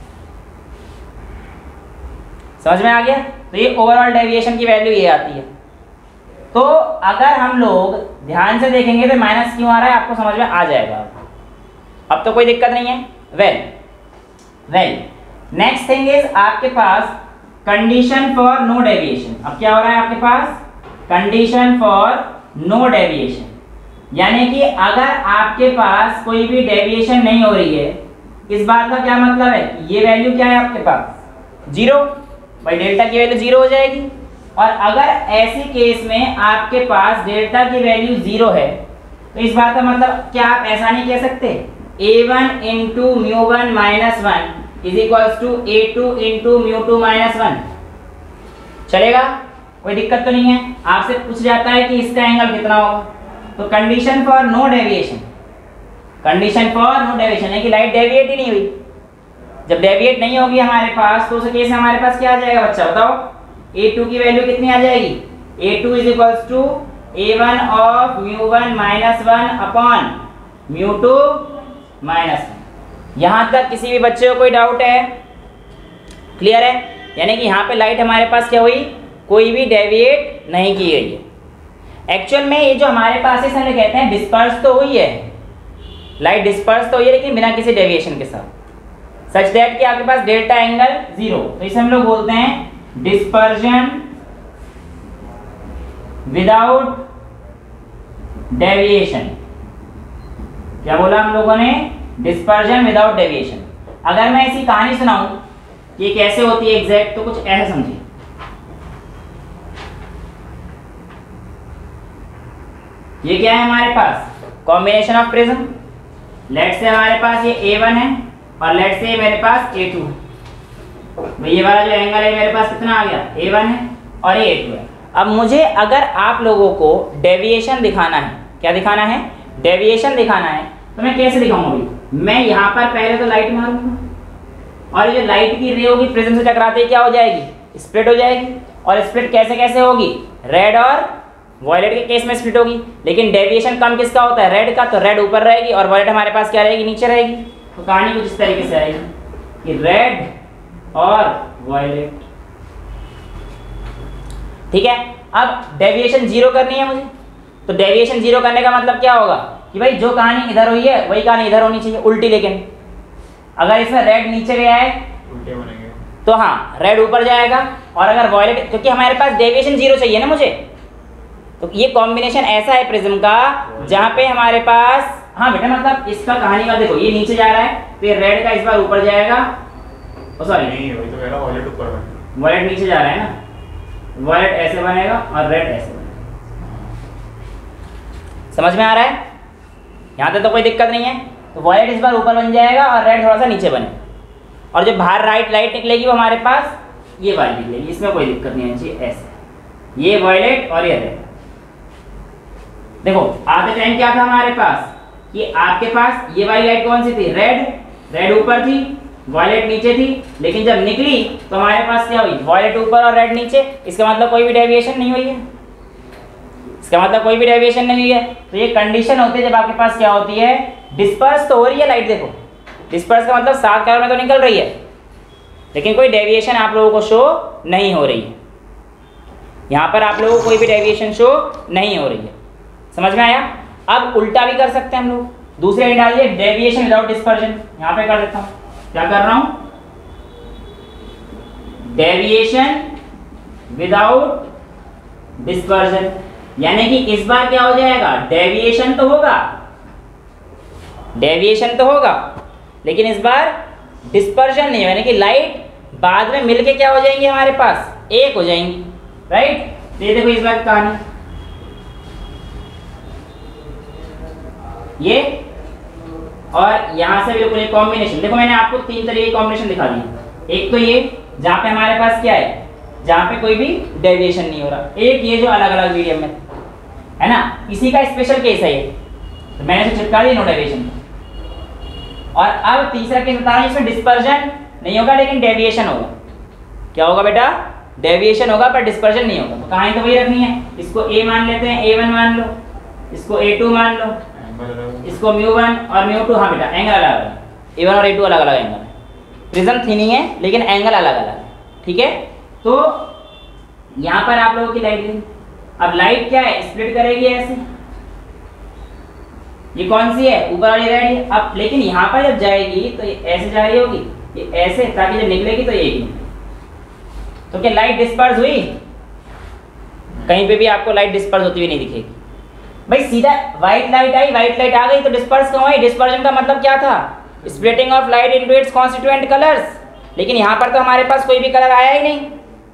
समझ में आ गया। तो ये ओवरऑल डेविएशन की वैल्यू ये आती है। तो अगर हम लोग ध्यान से देखेंगे तो माइनस क्यों आ रहा है आपको समझ में आ जाएगा, अब तो कोई दिक्कत नहीं है। Well well next thing is आपके पास कंडीशन फॉर नो डेविएशन। अब क्या हो रहा है आपके पास, कंडीशन फॉर नो डेविएशन, यानी कि अगर आपके पास कोई भी डेविएशन नहीं हो रही है, इस बात का क्या मतलब है, ये वैल्यू क्या है आपके पास जीरो, भाई डेल्टा की वैल्यू जीरो हो जाएगी। और अगर ऐसी केस में आपके पास डेल्टा की वैल्यू जीरो है तो इस बात का मतलब क्या आप ऐसा नहीं कह सकते a one into mu one minus one is equals to a two into mu two minus one, चलेगा, कोई दिक्कत तो नहीं है। आपसे पूछ जाता है कि इसका एंगल कितना होगा, तो condition for no deviation, condition for no deviation है कि लाइट डेविएट ही नहीं हुई। जब डेविएट नहीं होगी हमारे पास तो उस केस में हमारे पास क्या आ जाएगा बच्चा बताओ, ए टू की वैल्यू कितनी आ जाएगी, a two is equals to A one of mu one minus one upon mu two minus one. यहाँ तक किसी भी बच्चे को कोई डाउट है, क्लियर है, यानी कि यहाँ पे लाइट हमारे पास क्या हुई, कोई भी डेविएट नहीं की गई है। एक्चुअल में ये जो हमारे पास है हम कहते हैं डिस्पर्स तो हुई है, लाइट डिस्पर्स तो हुई है लेकिन बिना किसी डेविएशन के साथ, सच दैट कि आपके पास डेल्टा एंगल जीरो, तो इसे हम लोग बोलते हैं डिस्पर्जन विदाउट डेविएशन। क्या बोला हम लोगों ने, डिस्पर्जन विदाउट डेविएशन। अगर मैं ऐसी कहानी सुनाऊं ये कैसे होती है एग्जैक्ट, तो कुछ ऐसा समझिए, ये क्या है हमारे पास, combination of prism, let say हमारे पास ये ए वन है और लेट से मेरे पास ए टू है। भाई ये वाला जो एंगल है मेरे पास कितना आ गया, ए वन है और ये ए टू है। अब मुझे अगर आप लोगों को डेविएशन दिखाना है, क्या दिखाना है, डेविएशन दिखाना है, तो मैं कैसे दिखाऊंगा भाई, मैं यहाँ पर पहले तो लाइट मारूंगा और ये जो लाइट की रे होगी प्रिज्म से टकराते ही क्या हो जाएगी, स्प्लिट हो जाएगी। और स्प्लिट कैसे कैसे होगी, रेड और वॉयलेट के केस में स्प्लिट होगी। लेकिन डेविएशन कम किसका होता है, रेड का, तो रेड ऊपर रहेगी और वॉयलेट हमारे पास क्या रहेगी, नीचे रहेगी। तो कहानी कुछ इस तरीके से आएगी कि रेड और वॉयलेट, ठीक है। अब डेविएशन जीरो करनी है मुझे, तो डेविएशन जीरो करने का मतलब क्या होगा कि भाई जो कहानी इधर हुई है वही कहानी इधर होनी चाहिए, उल्टी। लेकिन अगर इसमें रेड नीचे गया है उल्टे बनेंगे तो हाँ रेड ऊपर जाएगा, और अगर वॉयलेट, क्योंकि हमारे पास डेविएशन जीरो चाहिए ना मुझे, तो ये कॉम्बिनेशन ऐसा है प्रिज्म का जहां पे हमारे पास, हाँ बेटा मतलब इसका कहानी का देखो, ये नीचे जा रहा है तो ये रेड का इस बार ऊपर जाएगा सॉरी नहीं वही तो कह रहा हूँ, वॉलेट ऊपर बन। वॉलेट नीचे जा रहा है ना, वॉलेट ऐसे बनेगा और रेड ऐसे बनेगा। समझ में आ रहा है? यहाँ तक तो कोई दिक्कत नहीं है। तो वॉलेट इस बार ऊपर बन जाएगा और रेड थोड़ा सा नीचे बनेगा, और जो बाहर राइट लाइट निकलेगी वो हमारे पास ये वाली निकलेगी, इसमें कोई दिक्कत नहीं है। चाहिए ऐसे ये वॉलेट और ये रेड। देखो आधे टाइम क्या था हमारे पास कि आपके पास ये वाली लाइट कौन सी थी, रेड, रेड ऊपर थी, वॉलेट नीचे थी, लेकिन जब निकली तो हमारे पास क्या हुई, वॉलेट ऊपर और रेड नीचे। इसका मतलब कोई भी डेविएशन नहीं हुई है, इसका मतलब कोई भी डेविएशन नहीं हुई है। तो ये कंडीशन होती है जब आपके पास क्या होती है, डिस्पर्स तो हो रही है लाइट। देखो डिस्पर्स का मतलब सात कलर में तो निकल रही है, लेकिन कोई डेविएशन आप लोगों को शो नहीं हो रही है। यहाँ पर आप लोगों को कोई भी डेविएशन शो नहीं हो रही है। समझ में आया? अब उल्टा भी कर सकते हैं हम लोग, दूसरे में डाल दिए डेविएशन विदाउट डिस्पर्जन। यहाँ पे कर देता हूँ, क्या कर रहा हूँ, डेविएशन विदाउट डिस्पर्जन। यानी कि इस बार क्या हो जाएगा, डेविएशन तो होगा, डेविएशन तो होगा, लेकिन इस बार डिस्पर्जन नहीं है। यानी कि लाइट बाद में मिलके क्या हो जाएंगी, हमारे पास एक हो जाएंगी, राइट। ये देखो इस बार की कहानी, ये और यहां से बिल्कुल एक कॉम्बिनेशन। देखो मैंने आपको तीन तरीके की कॉम्बिनेशन दिखा दी। एक तो ये जहां पे हमारे पास क्या है, जहां पे कोई भी डेविएशन नहीं हो रहा। एक ये जो अलग अलग मीडियम में है ना, इसी का स्पेशल केस है ये, तो मैंने इसे चिपका दी नो डेविएशन। और अब तीसरा केस बता रहा हूं, इसमें डिस्पर्जन नहीं होगा लेकिन डेविएशन होगा। क्या होगा बेटा, डेविएशन होगा पर डिस्पर्जन नहीं होगा। तो कहानी तो वही रखनी है, इसको ए मान लेते हैं, ए वन मान लो, इसको ए टू मान लो, इसको म्यू वन और म्यू टू। हाँ बेटा एंगल अलग अलग है, ए वन और ए टू अलग अलग एंगल है, प्रिज्म थिनिंग है लेकिन एंगल अलग अलग है, ठीक है। तो यहाँ पर आप लोगों की लाइट ली, अब लाइट क्या है, स्प्लिट करेगी ऐसे, ये कौन सी है, ऊपर वाली रेड है। अब लेकिन यहाँ पर जब जाएगी तो ये ऐसे जा रही होगी, ये ऐसे, ताकि जब निकलेगी तो ये एक निकले। तो क्या लाइट डिस्पर्स हुई, कहीं पे भी आपको लाइट डिस्पर्स होती हुई नहीं दिखेगी भाई। सीधा व्हाइट लाइट आई, व्हाइट लाइट आ गई तो डिस्पर्स क्यों आई, डिस्पर्जन का मतलब क्या था, splitting of light into its constituent colours. लेकिन यहाँ पर तो हमारे पास कोई भी कलर आया ही नहीं।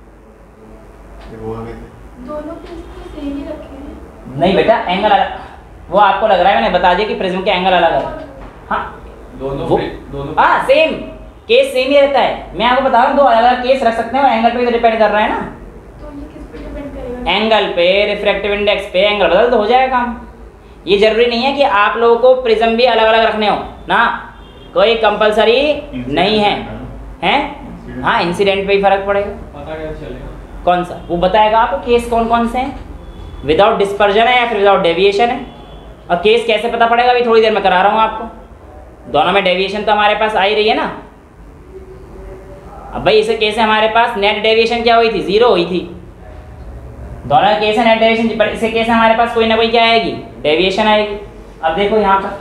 दोनों प्रिज्म सेम ही रखे हैं। नहीं बेटा एंगल अलग, वो आपको लग रहा है, मैंने बता दिया कि प्रिज्म के एंगल अलग है। हाँ दोनों वो दोनों हाँ सेम केस सेम ही रहता है। मैं आपको बता रहा हूँ दो अलग अलग केस रख सकते हैं, एंगल पे डिपेंड कर रहा है ना, तो ये किस पे डिपेंड करेगा, एंगल पे, रिफ्रैक्टिव इंडेक्स पे, एंगल बदल तो हो जाएगा काम। ये जरूरी नहीं है कि आप लोगों को प्रिज्म भी अलग अलग रखने हो ना, कोई कंपलसरी नहीं है, हैं? हाँ इंसिडेंट पे ही फर्क पड़ेगा। पता कैसे चलेगा, कौन सा, वो बताएगा आपको केस कौन कौन से हैं, विदाउट डिस्पर्जन है या फिर विदाउट डेविएशन है। और केस कैसे पता पड़ेगा अभी थोड़ी देर में करा रहा हूँ आपको। दोनों में डेविएशन तो हमारे पास आ ही रही है ना। अब भाई इसे केस है हमारे पास नेट डेविएशन क्या हुई थी, जीरो हुई थी। दोनों केस है नेट डेविएशन, पर इसे केस है हमारे पास कोई ना कोई क्या आएगी, डेविएशन आएगी। अब देखो यहाँ पर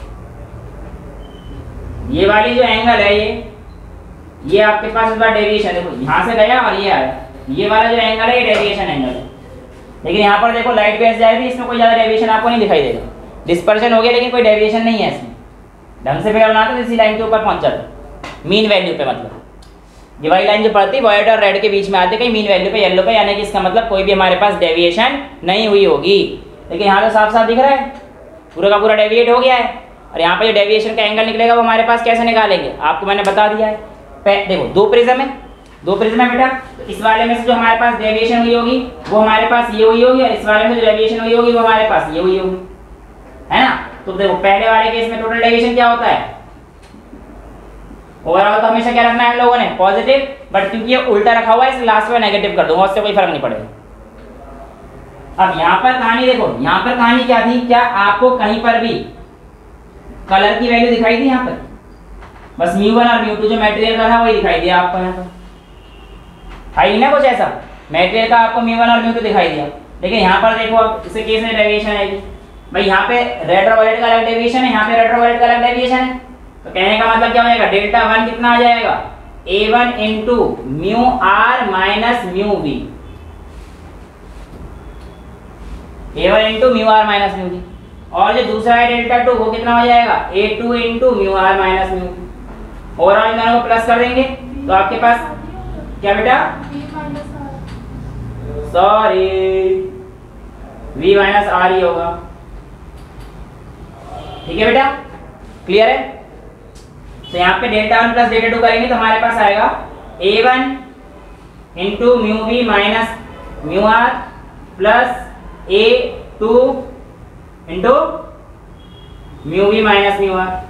ये वाली जो एंगल है, ये ये आपके पास इस बार डेविएशन, देखो यहाँ से गया और ये आया, ये वाला जो एंगल है ये डेविएशन एंगल है। लेकिन यहाँ पर देखो लाइट बेस जा रही थी, इसमें कोई ज़्यादा डेविएशन आपको नहीं दिखाई देगा, डिस्पर्जन हो गया लेकिन कोई डेविएशन नहीं है इसमें। ढंग से फिगर बनाते तो इसी लाइन के ऊपर पहुंच जाता, मीन वैल्यू पे। मतलब ये वाली लाइन जो पड़ती वाइट और रेड के बीच में आती है कहीं मीन वैल्यू पे, येलो पे, यानी कि इसका मतलब कोई भी हमारे पास डेविएशन नहीं हुई होगी। लेकिन यहाँ तो साफ साफ दिख रहा है पूरा का पूरा डेविएट हो गया है। और यहाँ पर जो डेविएशन का एंगल निकलेगा वो हमारे पास कैसे निकालेंगे, आपको मैंने बता दिया है। देखो दो प्रिज्म है, दो प्रिज्म है बेटा, तो इस वाले में से जो हमारे पास डेविएशन हुई होगी वो हमारे पास ये हुई होगी, और इस वाले में जो डेविएशन हुई होगी वो हमारे पास ये हुई होगी, है ना। तो देखो पहले वाले केस में टोटल डेविएशन क्या होता है, ओवरऑल तो हमेशा क्या रखना है हम लोगों ने, पॉजिटिव, बट क्योंकि ये उल्टा रखा हुआ है इसलिए लास्ट में नेगेटिव कर दूंगा, उससे कोई फर्क नहीं पड़ेगा। अब यहाँ पर कहानी देखो, यहाँ पर कहानी क्या थी, क्या आपको कहीं पर भी कलर की वैल्यू दिखाई दी, यहाँ पर बस म्यू वन और म्यू टू जो मटेरियल का था वही दिखाई दिया आपको। यहाँ पर है ना कुछ ऐसा, मटेरियल का आपको म्यू वन और म्यू टू दिखाई दिया। लेकिन यहाँ पर देखो अब इसे केस में डेविएशन आएगी भाई, यहाँ पे रेड और वायलेट का अलग डेविएशन है, यहाँ पे रेड और वायलेट का अलग डेविएशन है। तो कहने का मतलब क्या हो जाएगा, डेल्टा वन कितना आ जाएगा, ए one into mu are minus mu V, A one into mu are minus mu V. और जो दूसरा है डेल्टा टू वो कितना हो जाएगा, A two into mu are minus mu V. Overall इन दोनों को प्लस कर देंगे तो आपके पास क्या बेटा, सॉरी v माइनस आर ही होगा। ठीक है बेटा, क्लियर है। तो यहाँ पे delta one plus delta two करेंगे तो हमारे पास आएगा A one into mu V minus mu R plus A two into mu V minus mu R.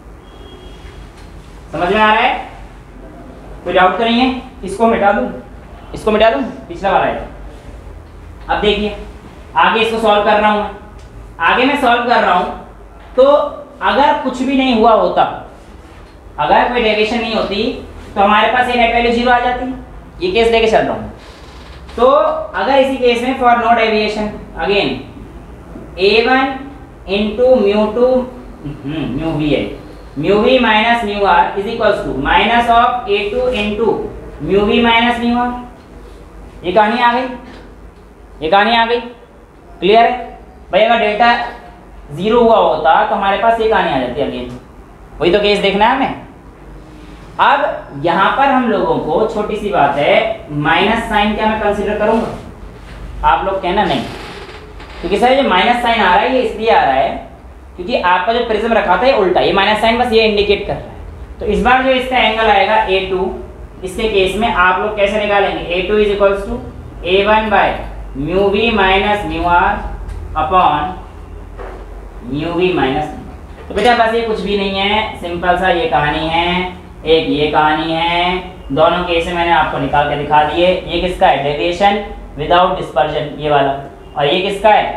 समझ में आ रहा है? कोई डाउट तो नहीं है? इसको मिटा दूं, इसको मिटा दूं, पिछला वाला है। अब देखिए आगे इसको सॉल्व कर रहा हूं मैं। आगे मैं सॉल्व कर रहा हूं तो अगर कुछ भी नहीं हुआ होता, अगर कोई डेविएशन नहीं होती तो हमारे पास ये नेट वैल्यू जीरो आ जाती। ये केस लेके चल रहा हूं। तो अगर इसी केस में for no deviation again A one into mu two mu V है mu V minus mu R is equals to minus of A two into mu V minus mu R. ये कहानी आ गई, ये कहानी आ गई। क्लियर है भाई? अगर डेल्टा जीरो हुआ होता तो हमारे पास ये कहानी आ जाती अगेन। वही तो केस देखना है हमें। अब यहां पर हम लोगों को छोटी सी बात है, माइनस साइन क्या मैं कंसीडर करूंगा? आप लोग कहना नहीं, क्योंकि सर ये माइनस साइन आ रहा है ये इसलिए आ रहा है क्योंकि आपका जो प्रिज्म रखा था ये उल्टा, ये माइनस साइन बस ये इंडिकेट कर रहा है। तो इस बार जो इसका एंगल आएगा ए टू, इसके केस में आप लोग कैसे निकालेंगे? A two is equals to A one by mu V minus mu R upon mu V minus. तो बेटा बस ये कुछ भी नहीं है, सिंपल सा ये कहानी है, एक ये कहानी है। दोनों केस में मैंने आपको निकाल के दिखा दिए। ये किसका है? डेविएशन विदाउट डिस्पर्जन, ये वाला। और ये किसका है?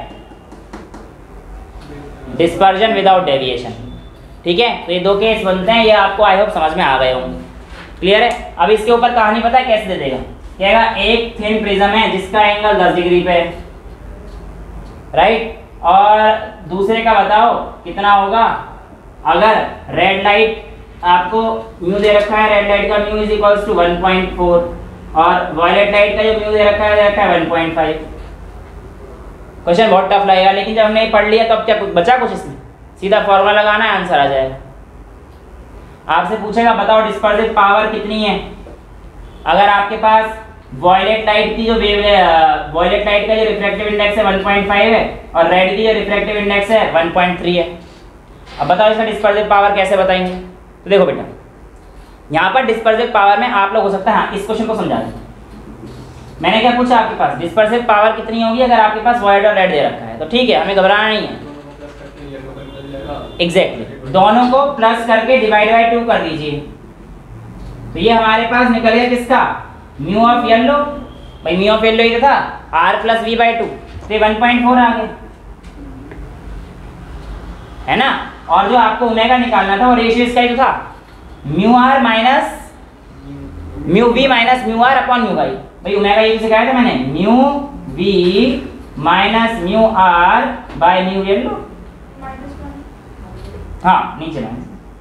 Dispersion without deviation. ठीक है, तो ये दो केस बनते हैं। ये आपको आई होप समझ में आ गए होंगे। क्लियर है? अब इसके ऊपर कहानी पता है कैसे दे देगा? कहेगा एक थिन प्रिज्म है जिसका एंगल दस डिग्री पे है, राइट, और दूसरे का बताओ कितना होगा? अगर रेड लाइट आपको म्यू दे रखा है, रेड लाइट का mu is equals to one point four और वायलेट लाइट का जो म्यू दे रखा है दे रखा है वन पॉइंट फाइव। क्वेश्चन बहुत टफ लगेगा, लेकिन जब हमने पढ़ लिया तब क्या कुछ बचा? कुछ इसमें सीधा फॉर्मूला लगाना है, आंसर आ जाएगा। आपसे पूछेगा बताओ डिस्पर्सिव पावर कितनी है। अगर आपके पास वॉयलेट लाइट की जो वेव वॉयलेट लाइट का जो रिफ्रैक्टिव इंडेक्स है वन पॉइंट फाइव है और रेड की जो रिफ्रैक्टिव इंडेक्स है वन पॉइंट थ्री है। अब बताओ इसका डिस्पर्सिव पावर कैसे बताएंगे? तो देखो बेटा, यहाँ पर डिस्पर्सिव पावर में आप लोग हो सकता है, हाँ इस क्वेश्चन को समझा दें। मैंने क्या पूछा आपके पास? डिस्पर्सिव पावर कितनी होगी अगर आपके पास वॉयलेट और रेड दे रखा है। तो ठीक है, हमें घबराना नहीं है। Exactly exactly. दोनों को प्लस करके डिवाइड बाई टू कर दीजिए। तो ये हमारे पास निकल गया किसका? Mu of yellow. भाई म्यू ऑफ येलो ये था R plus V by two, तो वन पॉइंट फोर आ गया, है ना। और जो आपको ओमेगा निकालना था वो रेशियो इसका ही तो था, mu are minus mu V minus mu R upon mu Y. भाई ओमेगा ये सिखाया था मैंने, mu V minus mu R by mu yellow. हाँ नीचे माइनस।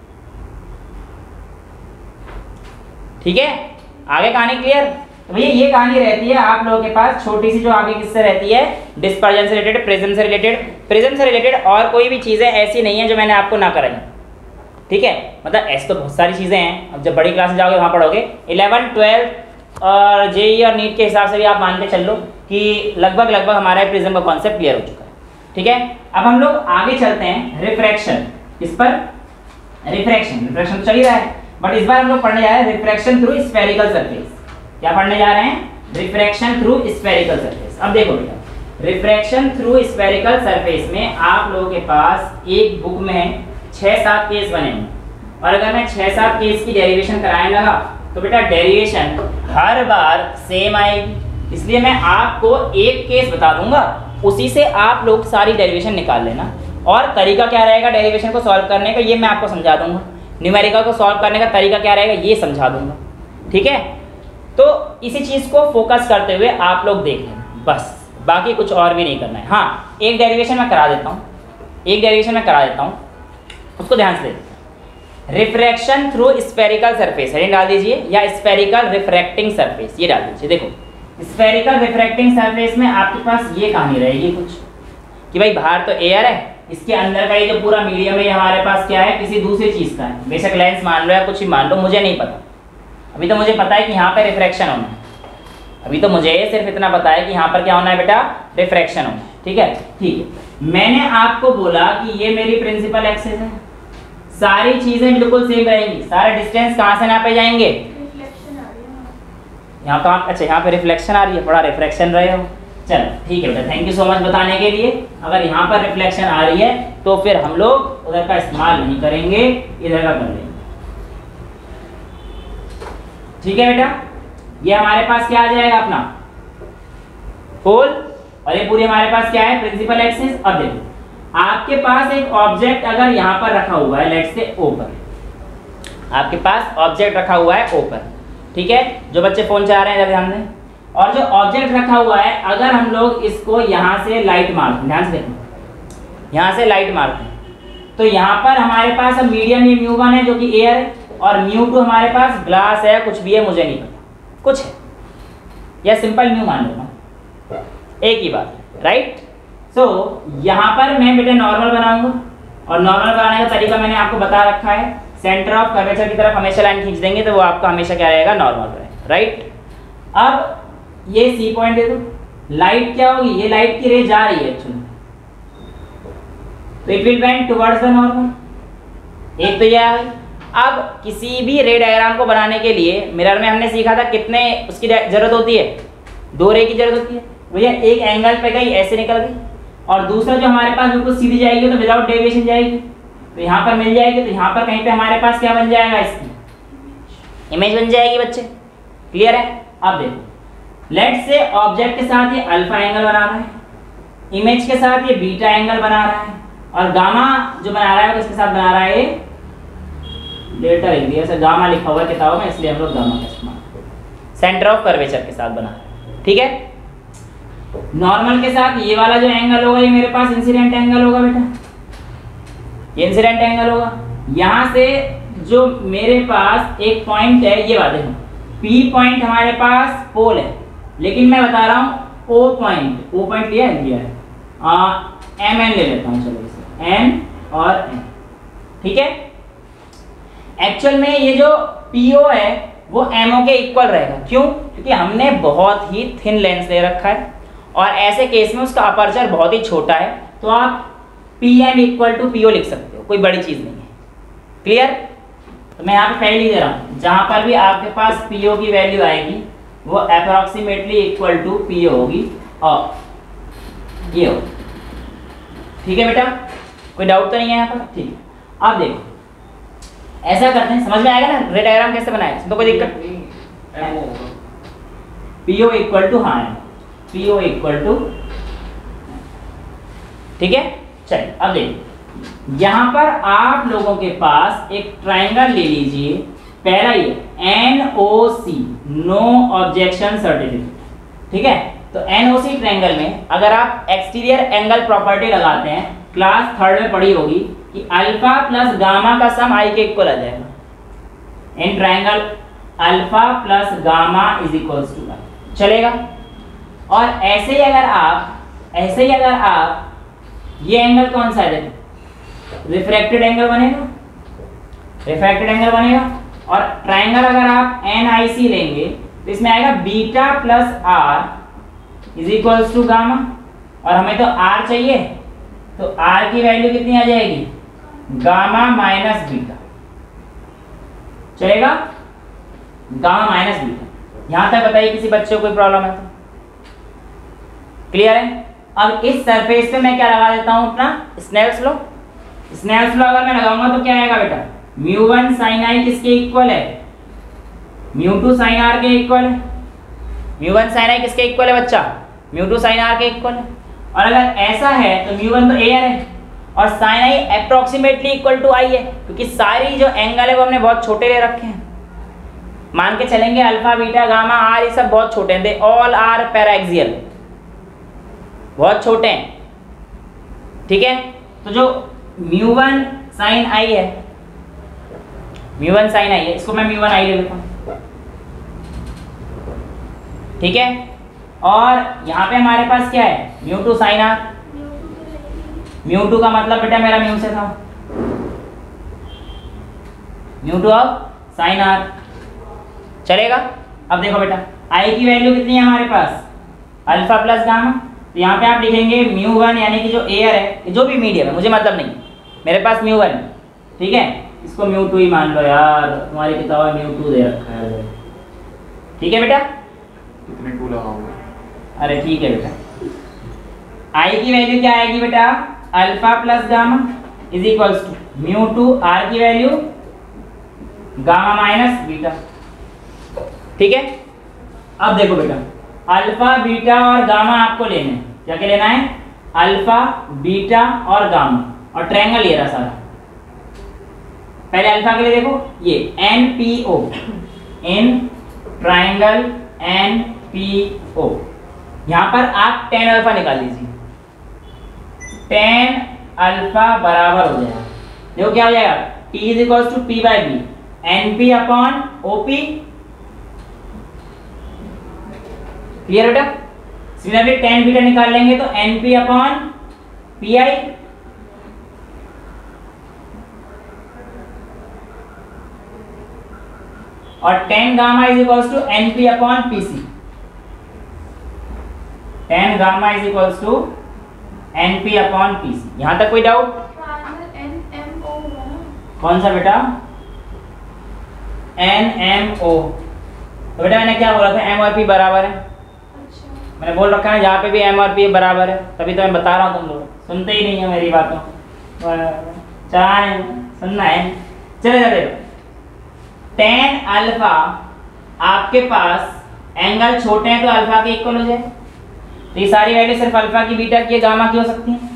ठीक है, आगे कहानी क्लियर? तो भैया ये कहानी रहती है आप लोगों के पास छोटी सी, जो आगे किससे रहती है? डिस्पर्जन से रिलेटेड, प्रिज्म से रिलेटेड। प्रिज्म से रिलेटेड और कोई भी चीज़ें ऐसी नहीं है जो मैंने आपको ना कराई। ठीक है, मतलब ऐसी तो बहुत सारी चीज़ें हैं, अब जब बड़ी क्लास में जाओगे वहाँ पढ़ोगे। इलेवन ट्वेल्थ और जेई और नीट के हिसाब से भी आप मान के चल लो कि लगभग लगभग हमारा प्रिज्म का कॉन्सेप्ट क्लियर हो चुका है। ठीक है, अब हम लोग आगे चलते हैं रिफ्रैक्शन। इस पर रिफ्रैक्शन रिफ्रैक्शन तो चल ही रहा है, बट इस बार हम लोग पढ़ने जा रहे हैं रिफ्रैक्शन थ्रू स्फेरिकल सरफेस। क्या पढ़ने जा रहे हैं? Refraction through spherical surface. अब देखो बेटा, रिफ्रैक्शन थ्रू स्फेरिकल सरफेस में आप लोगों के पास एक बुक में छः सात केस बने हैं, और अगर मैं छः सात केस की डेरिवेशन कराने लगा तो बेटा डेरिवेशन हर बार सेम आएगी। इसलिए मैं आपको एक केस बता दूंगा, उसी से आप लोग सारी डेरिवेशन निकाल लेना। और तरीका क्या रहेगा डेरिवेशन को सॉल्व करने का, ये मैं आपको समझा दूंगा। न्यूमेरिकल को सॉल्व करने का तरीका क्या रहेगा ये समझा दूंगा। ठीक है, तो इसी चीज़ को फोकस करते हुए आप लोग देख लें, बस बाकी कुछ और भी नहीं करना है। हाँ एक डेरिवेशन मैं करा देता हूँ, एक डेरिवेशन मैं करा देता हूँ, उसको ध्यान से देखिए। Refraction through spherical surface heading डाल दीजिए, या स्फेरिकल रिफ्रैक्टिंग सरफेस ये डाल दीजिए। देखो स्फेरिकल रिफ्रैक्टिंग सरफेस में आपके पास ये कहानी रहेगी कुछ कि भाई बाहर तो एयर है, इसके अंदर का ये जो पूरा मीडियम है ये हमारे पास क्या है? किसी दूसरी चीज़ का है। बेशक लेंस मान लो या कुछ भी मान लो, मुझे नहीं पता। अभी तो मुझे पता है कि यहाँ पे रिफ्रैक्शन होना है, अभी तो मुझे सिर्फ इतना पता है कि यहाँ पर क्या होना है बेटा, रिफ्रैक्शन होना है। ठीक है ठीक है, मैंने आपको बोला कि ये मेरी प्रिंसिपल एक्सिस है, सारी चीजें बिल्कुल सेम रहेंगी, सारे डिस्टेंस कहाँ से नापे जाएंगे, यहाँ कहाँ, अच्छा यहाँ पे रिफ्लेक्शन आ रही है, बड़ा रिफ्रैक्शन रहे हो। चलो ठीक है बेटा, थैंक यू सो मच बताने के लिए। अगर यहाँ पर रिफ्लेक्शन आ रही है तो फिर हम लोग उधर का इस्तेमाल नहीं करेंगे, इधर का कर लेंगे। ठीक है बेटा, ये हमारे पास क्या आ जाएगा अपना पोल, और ये पूरी हमारे पास क्या है, प्रिंसिपल एक्सिस। अब देखो आपके पास एक ऑब्जेक्ट अगर यहाँ पर रखा हुआ है, लेट्स से ओ पर, आपके पास ऑब्जेक्ट रखा हुआ है ओ पर, ठीक है, जो बच्चे फोन चला रहे हैं जब ध्यान दें, और जो ऑब्जेक्ट रखा हुआ है अगर हम लोग इसको यहाँ से लाइट मारते हैं, ध्यान से देखो, यहाँ से लाइट मारते हैं तो यहाँ पर हमारे पास अब मीडियम ये म्यू वन है जो कि एयर है, और म्यू टू हमारे पास ग्लास है, कुछ भी है मुझे नहीं पता, कुछ है या सिंपल म्यू मान लो, एक ही बात, राइट। सो यहाँ पर मैं बेटा नॉर्मल बनाऊंगा, और नॉर्मल बनाने का तरीका मैंने आपको बता रखा है, सेंटर ऑफ कर्वेचर की तरफ हमेशा लाइन खींच देंगे तो वो आपका हमेशा क्या रहेगा, नॉर्मल रहेगा, राइट। अब ये सी पॉइंट दे दो, लाइट क्या होगी, ये लाइट की रे जा रही है एक्चुअली, तो it will bend towards the normal, एक तो ये आ गई। अब किसी भी रे डायग्राम को बनाने के लिए मिरर में हमने सीखा था कितने उसकी जरूरत होती है, दो रे की जरूरत होती है भैया, एक एंगल पे गई ऐसे निकल गई, और दूसरा जो हमारे पास बिल्कुल सीधी जाएगी तो विदाउट डेविएशन जाएगी, तो यहाँ पर मिल जाएगी, तो यहाँ पर कहीं पे हमारे पास क्या बन जाएगा, इसकी इमेज बन जाएगी बच्चे, क्लियर है। अब देखो लेट्स से ऑब्जेक्ट के साथ ये अल्फा एंगल बना रहा है, इमेज के साथ ये बीटा एंगल बना रहा है, और गामा जो बना रहा है वो किसके साथ बना रहा है, डेल्टा लिख दिया, ऐसे गामा लिखा हुआ है किताबों में इसलिए हम लोग गामा का इस्तेमाल, सेंटर ऑफ कर्वेचर के साथ बना रहा है, ठीक है। नॉर्मल के साथ ये वाला जो एंगल होगा ये मेरे पास इंसिडेंट एंगल होगा बेटा, ये इंसिडेंट एंगल होगा। यहाँ से जो मेरे पास एक पॉइंट है ये वाला देखो, पी पॉइंट हमारे पास पोल है, लेकिन मैं बता रहा हूँ ओ पॉइंट, ओ पॉइंट लिया है लिया है एम एन ले लेता हूँ, चलो इसे एन और एन, ठीक है। एक्चुअल में ये जो पीओ है वो एमओ के इक्वल रहेगा, क्यों, क्योंकि हमने बहुत ही थिन लेंस ले रखा है, और ऐसे केस में उसका अपर्चर बहुत ही छोटा है, तो आप P M equal to PO लिख सकते हो, कोई बड़ी चीज नहीं है, क्लियर। तो मैं यहाँ पे पहले लिख दे रहा हूँ, जहां पर भी आपके पास पीओ की वैल्यू आएगी वो अप्रोक्सीमेटली इक्वल टू पीओ होगी, और ये हो, ठीक है बेटा, कोई डाउट तो नहीं है यहाँ पर, ठीक है। अब देखो ऐसा करते हैं, समझ में आएगा ना रे डायग्राम कैसे बनाए, तो कोई दिक्कत, पीओ इक्वल टू, हाँ पीओ इक्वल टू, ठीक है। चलिए अब देखिए यहाँ पर आप लोगों के पास एक ट्राइंगल ले लीजिए, पहला ये N O C, no objection certificate, ठीक है। तो एन ओ सी ट्राइंगल में अगर आप एक्सटीरियर एंगल प्रॉपर्टी लगाते हैं, क्लास थर्ड में पढ़ी होगी कि अल्फा प्लस गामा का सम आई के इक्वल आ जाएगा, in triangle alpha plus gamma is equals to I, चलेगा। और ऐसे ही अगर आप ऐसे ही अगर आप ये एंगल कौन सा है, रिफ्रैक्टेड एंगल बनेगा, रिफ्रैक्टेड एंगल बनेगा, और ट्राइंगल अगर आप एन आई सी लेंगे तो इसमें आएगा beta plus R is equals to gamma, और हमें तो आर चाहिए, तो आर की वैल्यू कितनी आ जाएगी, गामा माइनस बीटा, चलेगा, गामा माइनस बीटा। यहां तक बताइए किसी बच्चे को कोई प्रॉब्लम है तो, क्लियर है। अब इस सरफेस पे मैं क्या लगा देता हूं, अपना स्नेल्स लॉ, स्नेल्स लॉ अगर मैं लगाऊंगा तो क्या आएगा बेटा, म्यू वन साइन आई किसके इक्वल है, म्यू टू साइन आर के इक्वल है, म्यू वन साइन आई किसके इक्वल है बच्चा, म्यू टू साइन आर के इक्वल है। और अगर ऐसा है तो म्यू वन तो एयर है, और sine I approximately equal to I है, क्योंकि सारी जो एंगल है वो हमने बहुत छोटे ले रखे हैं, मान के चलेंगे अल्फा बीटा गामा आर ये सब बहुत छोटे हैं, दे ऑल आर पैराएक्सियल, बहुत छोटे हैं, ठीक है। तो जो म्यू वन साइन आई है, म्यू वन साइन आई है, इसको मैं म्यू वन आई ले लेता हूं, ठीक है। और यहाँ पे हमारे पास क्या है, mu two sine R, mu two का मतलब बेटा मेरा म्यू से था, mu two of sine R, चलेगा। अब देखो बेटा आई की वैल्यू कितनी है हमारे पास, अल्फा प्लस गामा। तो यहाँ पे आप लिखेंगे म्यू वन यानी कि जो एयर है, जो भी मीडियम है मुझे मतलब नहीं, मेरे पास म्यू वन है, ठीक है, इसको म्यू टू ही मान लो यार, तुम्हारी किताब में म्यू टू दे रखा है, ठीक है बेटा। कितने टू लगाओगे? अरे ठीक है बेटा, आई की वैल्यू क्या आएगी बेटा, alpha plus gamma is equals to mu two, R की वैल्यू गामा माइनस बीटा, ठीक है। अब देखो बेटा अल्फा बीटा और गामा आपको लेने हैं, क्या क्या लेना है, अल्फा बीटा और गामा, और ट्रायंगल ये रहा सारा। पहले अल्फा के लिए देखो ये N P O, in triangle N P O, यहां पर आप टेन अल्फा निकाल लीजिए, टेन अल्फा बराबर हो जाएगा, देखो क्या हो जाएगा, T is equal to P by B, N P upon O P, clear बेटा। सिमिलरली टेन बीटा निकाल लेंगे तो N P upon P I, और tan gamma is equal to N P upon P C, tan gamma is equal to N P upon P C. यहां तक कोई doubt? N M O कौन सा बेटा, एन एम ओ, तो बेटा मैंने क्या बोला था, एम और पी बराबर है, अच्छा मैंने बोल रखा है जहाँ पे भी एम और पी बराबर है, तभी तो मैं बता रहा हूँ, तुम लोग सुनते ही नहीं है मेरी बातों, चाहे सुनना है। चले चले टेन अल्फा आपके पास एंगल छोटे हैं तो अल्फा के इक्वल हो जाए, तो ये सारी वैल्यू सिर्फ अल्फा की बीटा की गामा की हो सकती है,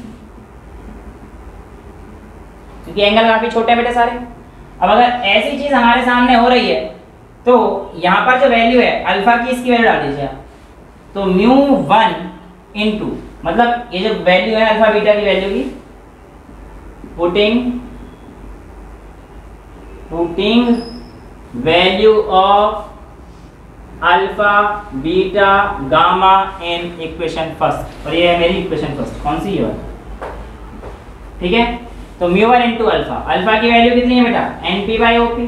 क्योंकि एंगल काफी छोटे हैं बेटे सारे। अब अगर ऐसी चीज हमारे सामने हो रही है तो यहाँ पर जो वैल्यू है अल्फा की, इसकी वैल्यू डाल दीजिए आप, तो म्यू वन इंटू, मतलब ये जो वैल्यू है अल्फा बीटा की वैल्यू की, putting putting value of alpha beta gamma in equation first, और ये है मेरी इक्वेशन फर्स्ट, कौन सी है, ठीक है। तो mu one into alpha, alpha की वैल्यू कितनी है बेटा, N P by O P,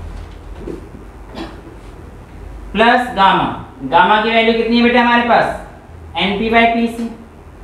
plus gamma, gamma की वैल्यू कितनी है बेटा हमारे पास, N P by P C,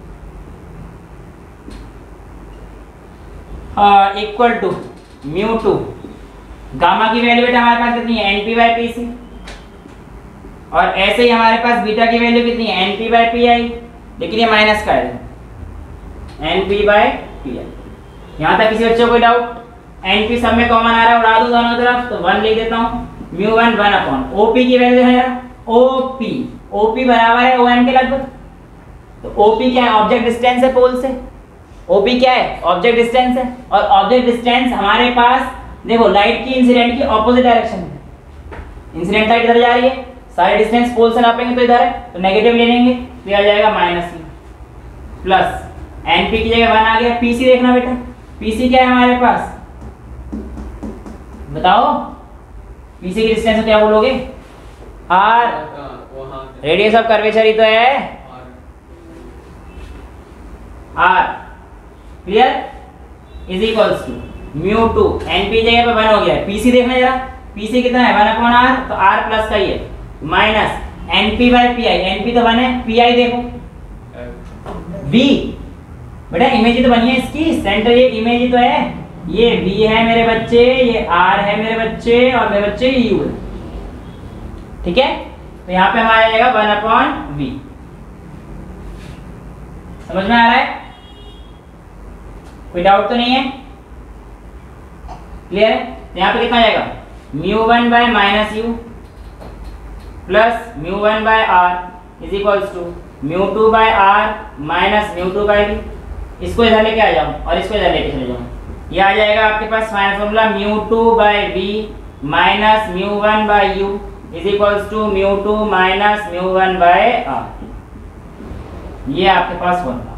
equal to mu two, gamma की वैल्यू बेटा हमारे पास कितनी है, N P by P C, और ऐसे ही हमारे पास बीटा की वैल्यू कितनी है, N P by P I, लेकिन ये माइनस का है, N P by P I. यहाँ तक किसी बच्चे को कोई डाउट? एन पी सब में कॉमन आ रहा है, उड़ा दो दोनों तरफ, तो वन लिख देता हूँ, mu one one upon OP की वैल्यू है ओपी, ओपी बराबर है ओ एन के लगभग, तो ओपी क्या है, ऑब्जेक्ट डिस्टेंस है पोल से, ओपी क्या है, ऑब्जेक्ट डिस्टेंस है, और ऑब्जेक्ट डिस्टेंस हमारे पास देखो लाइट की इंसिडेंट की ऑपोजिट डायरेक्शन है, इंसिडेंट लाइट इधर जा रही है, सारे डिस्टेंस पोल से नापेंगे तो इधर है, तो नेगेटिव ले लेंगे तो आ जाएगा माइनस में, प्लस एनपी की जगह वन आ गया, पीसी देखना बेटा, पीसी क्या है हमारे पास, बताओ पीसी की डिस्टेंस क्या बोलोगे, आर, रेडियस ऑफ कर्वेचर ही तो है R, clear, is equals to mu two, NP जगह पे वन हो गया है, पीसी देखना जरा, पीसी कितना है, वन अपॉन आर, तो आर प्लस का ही है, minus NP by P I, NP तो वन है, पी आई देखो वी, बेटा इमेज ही तो बनी है इसकी, सेंटर ये इमेज ही तो है, ये V है मेरे बच्चे, ये R है मेरे बच्चे, और मेरे बच्चे ये U है, ठीक है। तो यहाँ पे हमारा आएगा वन अपॉन वी, समझ में आ रहा है, कोई डाउट तो नहीं है, क्लियर है। तो यहाँ पे कितना आएगा, mu one by minus U plus mu one by R is equals to mu two by R minus mu two by V, इसको इधर लेके आ जाओ और इसको इधर लेके चले जाओ, ये आ जाएगा आपके पास final formula mu two by V minus mu one by U is equals to mu two minus mu one by R, ये आपके पास फॉर्मूला।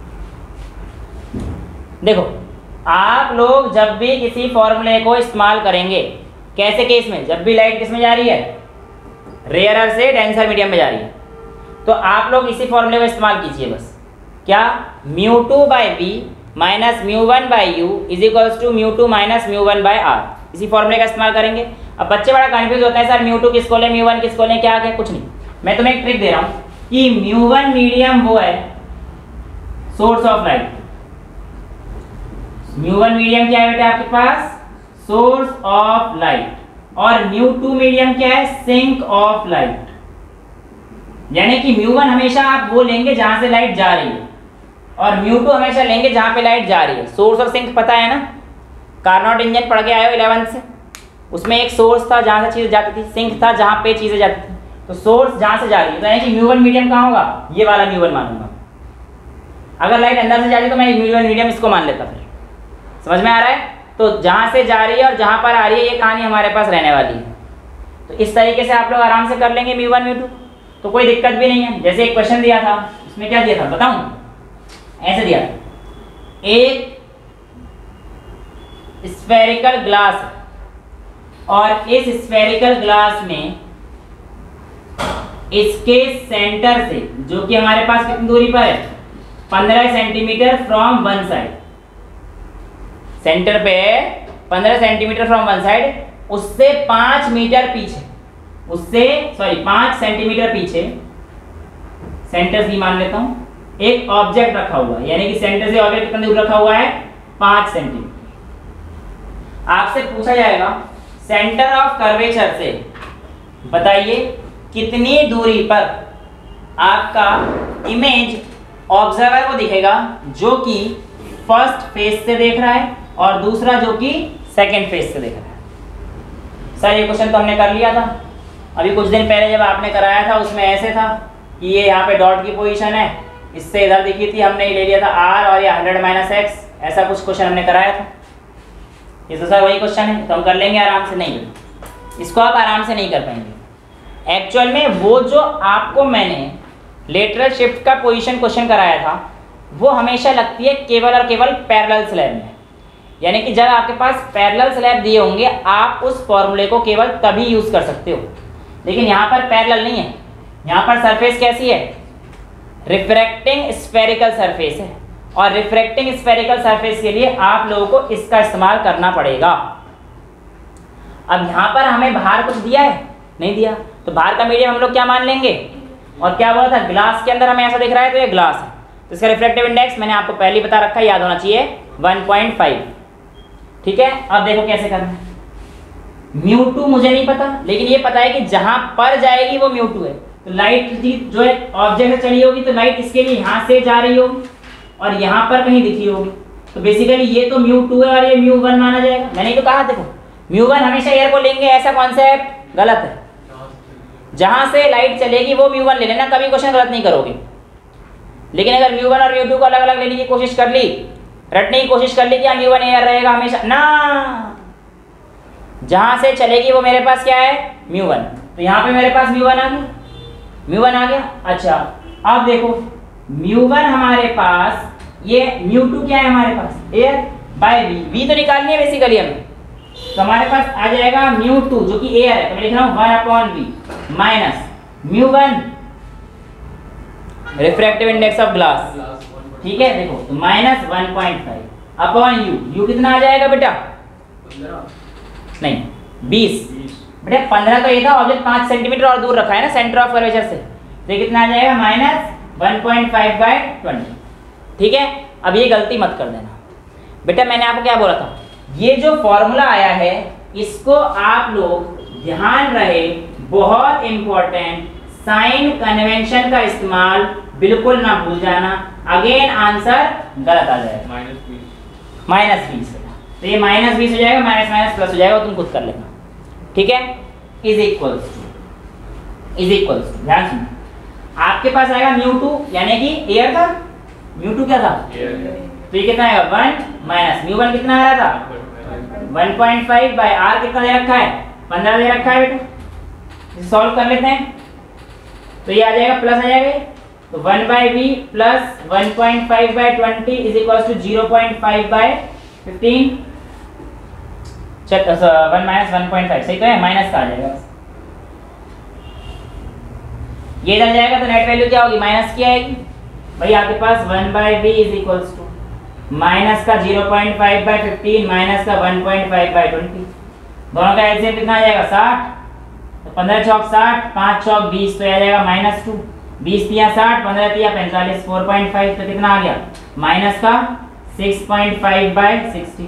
देखो आप लोग जब भी किसी फॉर्मूले को इस्तेमाल करेंगे, कैसे केस में, जब भी लाइट किस में जा रही है, रेयरर से डेंसर मीडियम में जा रही है, तो आप लोग इसी फॉर्मूले को इस्तेमाल कीजिए बस, क्या, mu two by V minus mu one by U is equals to mu two minus mu one by R, इसी फॉर्मूले का इस्तेमाल करेंगे। अब बच्चे बड़ा कंफ्यूज होते हैं, सर म्यू टू किसको लें, म्यू वन किसको लें, क्या क्या, कुछ नहीं। मैं तुम्हें एक ट्रिक दे रहा हूँ कि म्यू वन मीडियम वो है source of light, mu one medium क्या है बेटा आपके पास, सोर्स ऑफ लाइट, और म्यू टू मीडियम क्या है, सिंक ऑफ लाइट। यानी कि म्यू वन हमेशा आप वो लेंगे जहां से लाइट जा रही है, और म्यू टू हमेशा लेंगे जहां पे लाइट जा रही है। सोर्स और सिंक पता है ना, कार्नोट इंजन पढ़ के आए हो इलेवेंथ से, उसमें एक सोर्स था जहां से चीजें जाती थी, सिंक था जहां पे चीजें जाती थी। तो सोर्स जहां से जा रही है, तो यानी कि म्यू वन मीडियम कहाँ होगा, ये वाला म्यू वन मानूंगा। अगर लाइट अंदर से जा रही है तो मैं म्यू वन मीडियम इसको मान लेता, फिर समझ में आ रहा है। तो जहां से जा रही है और जहां पर आ रही है, ये कहानी हमारे पास रहने वाली है। तो इस तरीके से आप लोग आराम से कर लेंगे म्यू वन म्यू टू, तो कोई दिक्कत भी नहीं है। जैसे एक क्वेश्चन दिया था, इसमें क्या दिया था बताऊं, ऐसे दिया था, एक स्फेरिकल ग्लास और इस स्फेरिकल ग्लास में इसके सेंटर से, जो कि हमारे पास कितनी दूरी पर है, पंद्रह centimetre from one side, centre पे पंद्रह सेंटीमीटर फ्रॉम वन साइड, उससे पांच मीटर पीछे, उससे सॉरी पांच सेंटीमीटर पीछे, सेंटर से मान लेता हूं, एक ऑब्जेक्ट रखा हुआ है। यानी कि सेंटर से ऑब्जेक्ट कितना दूर रखा हुआ है, पांच सेंटीमीटर। आपसे पूछा जाएगा सेंटर ऑफ कर्वेचर से बताइए कितनी दूरी पर आपका इमेज ऑब्जर्वर को दिखेगा, जो कि फर्स्ट फेस से देख रहा है और दूसरा जो कि सेकंड फेस से देख रहा है। सर ये क्वेश्चन तो हमने कर लिया था अभी कुछ दिन पहले, जब आपने कराया था उसमें ऐसे था कि ये यहाँ पे डॉट की पोजीशन है, इससे इधर दिखी थी, हमने ले लिया था आर और ये हंड्रेड माइनस एक्स, ऐसा कुछ क्वेश्चन हमने कराया था। ये तो सर वही क्वेश्चन है, तो हम कर लेंगे आराम से। नहीं, इसको आप आराम से नहीं कर पाएंगे। एक्चुअल में वो जो आपको मैंने लेटरल शिफ्ट का पोजीशन क्वेश्चन कराया था, वो हमेशा लगती है केवल और केवल पैरेलल स्लैब में। यानी कि जब आपके पास पैरेलल स्लैब दिए होंगे, आप उस फॉर्मूले को केवल तभी यूज कर सकते हो। लेकिन यहाँ पर पैरेलल नहीं है, यहाँ पर सरफेस कैसी है, रिफ्रैक्टिंग स्फेरिकल सरफेस है, और रिफ्रैक्टिंग स्फेरिकल सरफेस के लिए आप लोगों को इसका इस्तेमाल करना पड़ेगा। अब यहाँ पर हमें भार कुछ दिया है, नहीं दिया, तो भार का मीडियम हम लोग क्या मान लेंगे, और क्या बोला था, ग्लास के अंदर हमें ऐसा दिख रहा है तो ये ग्लास है, तो इसका रिफ्रैक्टिव इंडेक्स मैंने आपको पहले ही बता रखा है, याद होना चाहिए वन पॉइंट फाइव। ठीक है, अब देखो कैसे करना है। म्यू टू मुझे नहीं पता, लेकिन ये पता है कि जहां पर जाएगी वो म्यू टू है। तो लाइट जो है ऑब्जेक्ट से चली होगी, तो लाइट इसके लिए यहाँ से जा रही होगी और यहाँ पर कहीं दिखी होगी, तो बेसिकली ये तो म्यू टू है और ये म्यू वन माना जाएगा। मैंने तो कहा देखो म्यू वन हमेशा एयर को लेंगे, ऐसा कॉन्सेप्ट गलत है। जहां से लाइट चलेगी वो म्यू वन ले लेना, कभी क्वेश्चन गलत नहीं करोगे। लेकिन अगर म्यू वन और म्यू टू को अलग अलग लेने की कोशिश कर ली, रटने की कोशिश कर ली कि म्यू वन एयर रहेगा हमेशा ना, जहां से चलेगी वो मेरे पास क्या है, म्यू वन। तो यहाँ पे मेरे पास म्यू वन आ गया, म्यू वन आ गया। अच्छा अब देखो म्यू वन हमारे पास, ये म्यू टू क्या है हमारे पास, एयर बाय वी, वी तो निकालनी है बेसिकली हमें, तो हमारे पास आ जाएगा म्यू टू जो कि एयर है, तो मैं लिख रहा हूँ one upon V minus mu one refractive index of glass. ठीक है, देखो तो minus one point five upon U, U कितना आ जाएगा बेटा, नहीं बीस बेटा, पंद्रह तो ये था, ऑब्जेक्ट पाँच सेंटीमीटर और दूर रखा है ना सेंटर ऑफ कर्वेचर से, तो ये कितना आ जाएगा minus one point five by twenty. ठीक है, अब ये गलती मत कर देना बेटा, मैंने आपको क्या बोला था, ये जो फॉर्मूला आया है इसको आप लोग ध्यान रहे, बहुत इंपॉर्टेंट, साइन कन्वेंशन का इस्तेमाल बिल्कुल ना भूल जाना, अगेन आंसर गलत आ जाएगा, माइनस बीस माइनस बीस। तो ये माइनस बीस हो जाएगा, माइनस माइनस प्लस हो जाएगा, तुम खुद कर लेना। ठीक है, is equals to, is equals to, ध्यान सुनो, आपके पास आएगा म्यू टू, यानी कि एयर था, म्यू टू क्या था, तो ये कितना आएगा वन माइनस म्यू वन कितना आ रहा था one point five by R कितना दे रखा है, पंद्रह दे रखा है बेटा, इसे सॉल्व कर लेते हैं, तो ये आ जाएगा प्लस आ जाएगा, तो one by V plus one point five by twenty is equal to zero point five by fifteen, one minus one point five, सही तो है, माइनस का आ जाएगा, ये इधर जाएगा तो नेट वैल्यू क्या होगी, माइनस की आएगी भाई, आपके पास one by V is equal to minus का zero point five by fifteen minus का one point five by twenty, दोनों का एलसीएम कितना आ जाएगा साठ, तो पंद्रह चौक साठ, पाँच चौक बीस, तो आ जाएगा माइनस टू, बीस तिया साठ, पंद्रह तिया पैंतालीस, फोर पॉइंट फाइव, तो कितना आ गया माइनस का six point five by sixty.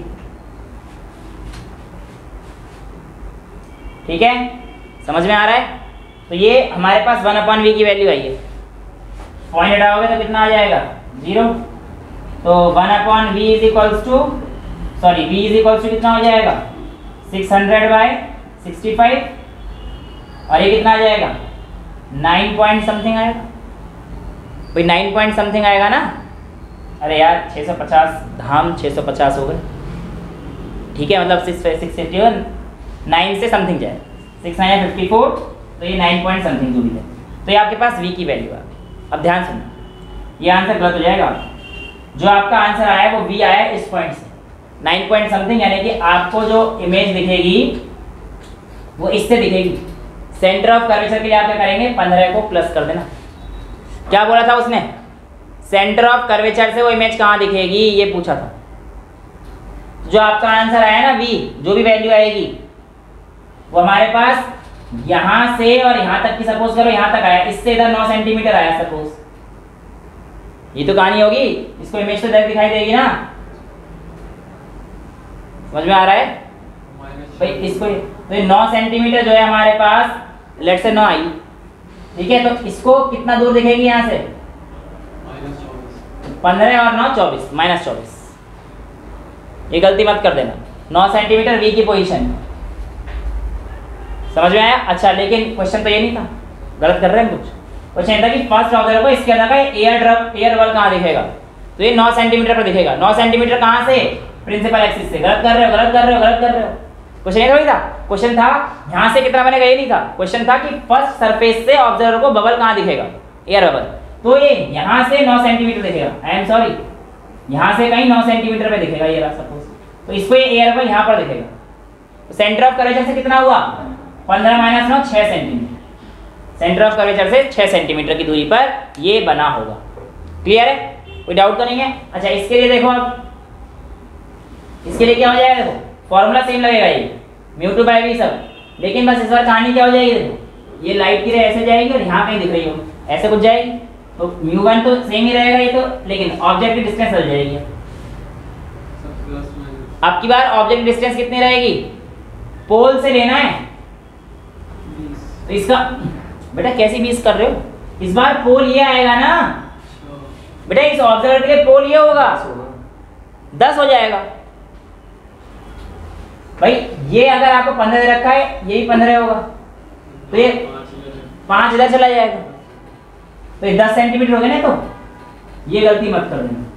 ठीक है, समझ में आ रहा है। तो ये हमारे पास वन अपॉन वी की वैल्यू आई है, पॉइंट हटाओगे तो कितना आ जाएगा जीरो, तो one upon V is equals to sorry V is equals to कितना हो जाएगा six hundred by sixty five, और ये कितना आ जाएगा नाइन पॉइंट समथिंग आएगा, कोई नाइन पॉइंट समथिंग आएगा ना। अरे यार छः सौ पचास धाम छः सौ पचास हो गए, ठीक है, मतलब six six eighty one nine से समथिंग जाए, सिक्स नाइन फिफ्टी फोर, तो ये नाइन पॉइंट समथिंग जो भी है, तो ये आपके पास वी की वैल्यू आ गई। अब ध्यान सुनो, ये आंसर गलत हो जाएगा, जो आपका आंसर आया वो वी आया इस पॉइंट से नाइन पॉइंट समथिंग, यानी कि आपको जो इमेज दिखेगी वो इससे दिखेगी। सेंटर ऑफ कर्वेचर के लिए आप क्या करेंगे, पंद्रह को प्लस कर देना। क्या बोला था उसने, सेंटर ऑफ कर्वेचर से वो इमेज कहाँ दिखेगी ये पूछा था। जो आपका आंसर आया ना वी, जो भी वैल्यू आएगी वो हमारे पास यहां से और यहां तक की, सपोज करो यहां तक आया, इससे इधर नौ सेंटीमीटर आया सपोज, ये तो कहानी होगी, इसको इमेज तो डायरेक्ट दिखाई देगी ना, समझ में आ रहा है भाई। इसको तो नौ सेंटीमीटर जो है हमारे पास लेट से नौ आई, ठीक है, तो इसको कितना दूर दिखेगी यहाँ से पंद्रह और नौ चौबीस, माइनस चौबीस, ये गलती मत कर देना, नौ सेंटीमीटर वी की पोजीशन, समझ में आया। अच्छा, लेकिन क्वेश्चन तो ये नहीं था, गलत कर रहे हैं कुछ, क्वेश्चन था कि फर्स्ट ऑब्जर्वर को इसके अंदर का एयर ड्रॉप एयर बल कहाँ दिखेगा, तो ये नौ सेंटीमीटर पर दिखेगा। नौ सेंटीमीटर कहाँ से, प्रिंसिपल एक्सिस से। गलत कर रहे हो, गलत कर रहे हो, गलत कर रहे हो। क्वेश्चन ये था, क्वेश्चन था यहाँ से कितना बनेगा ये नहीं था, क्वेश्चन था कि फर्स्ट सरफेस से ऑब्जर्वर को बबल कहाँ दिखेगा, एयर बबल, तो ये यहाँ से नौ सेंटीमीटर दिखेगा, आई एम सॉरी यहाँ से कहीं नौ सेंटीमीटर पे दिखेगा ये रहा सपोज, तो इसको ये एयर बबल यहाँ पर दिखेगा। तो सेंटर ऑफ कर्वेचर से कितना हुआ, पंद्रह माइनस नौ, छः सेंटीमीटर, सेंटर ऑफ कर्वेचर से छः सेंटीमीटर की दूरी पर ये बना होगा। क्लियर है, कोई डाउट तो नहीं है। अच्छा, इसके लिए देखो अब, इसके लिए क्या हो जाएगा, देखो फॉर्मूला सेम लगेगा ये म्यू टू बाई वी सब, लेकिन बस इस बार कहानी क्या हो जाएगी, देखो ये लाइट की रे ऐसे जाएगी और यहाँ कहीं दिख रही हो ऐसे कुछ जाएगी, तो म्यू वन तो सेम ही रहेगा ये तो, लेकिन ऑब्जेक्ट की डिस्टेंस बदल जाएगी। अब की बार ऑब्जेक्ट डिस्टेंस कितनी रहेगी, पोल से लेना है, तो इसका बेटा कैसी बीस कर रहे हो, इस बार पोल ये आएगा ना बेटा, इस ऑब्जर्वर के लिए पोल ये होगा, दस हो जाएगा भाई। ये अगर आपको पंद्रह दे रखा है, ये भी पंद्रह होगा, तो ये पांच इधर चला जाएगा, तो ये दस सेंटीमीटर हो गए ना, तो ये गलती मत कर देना,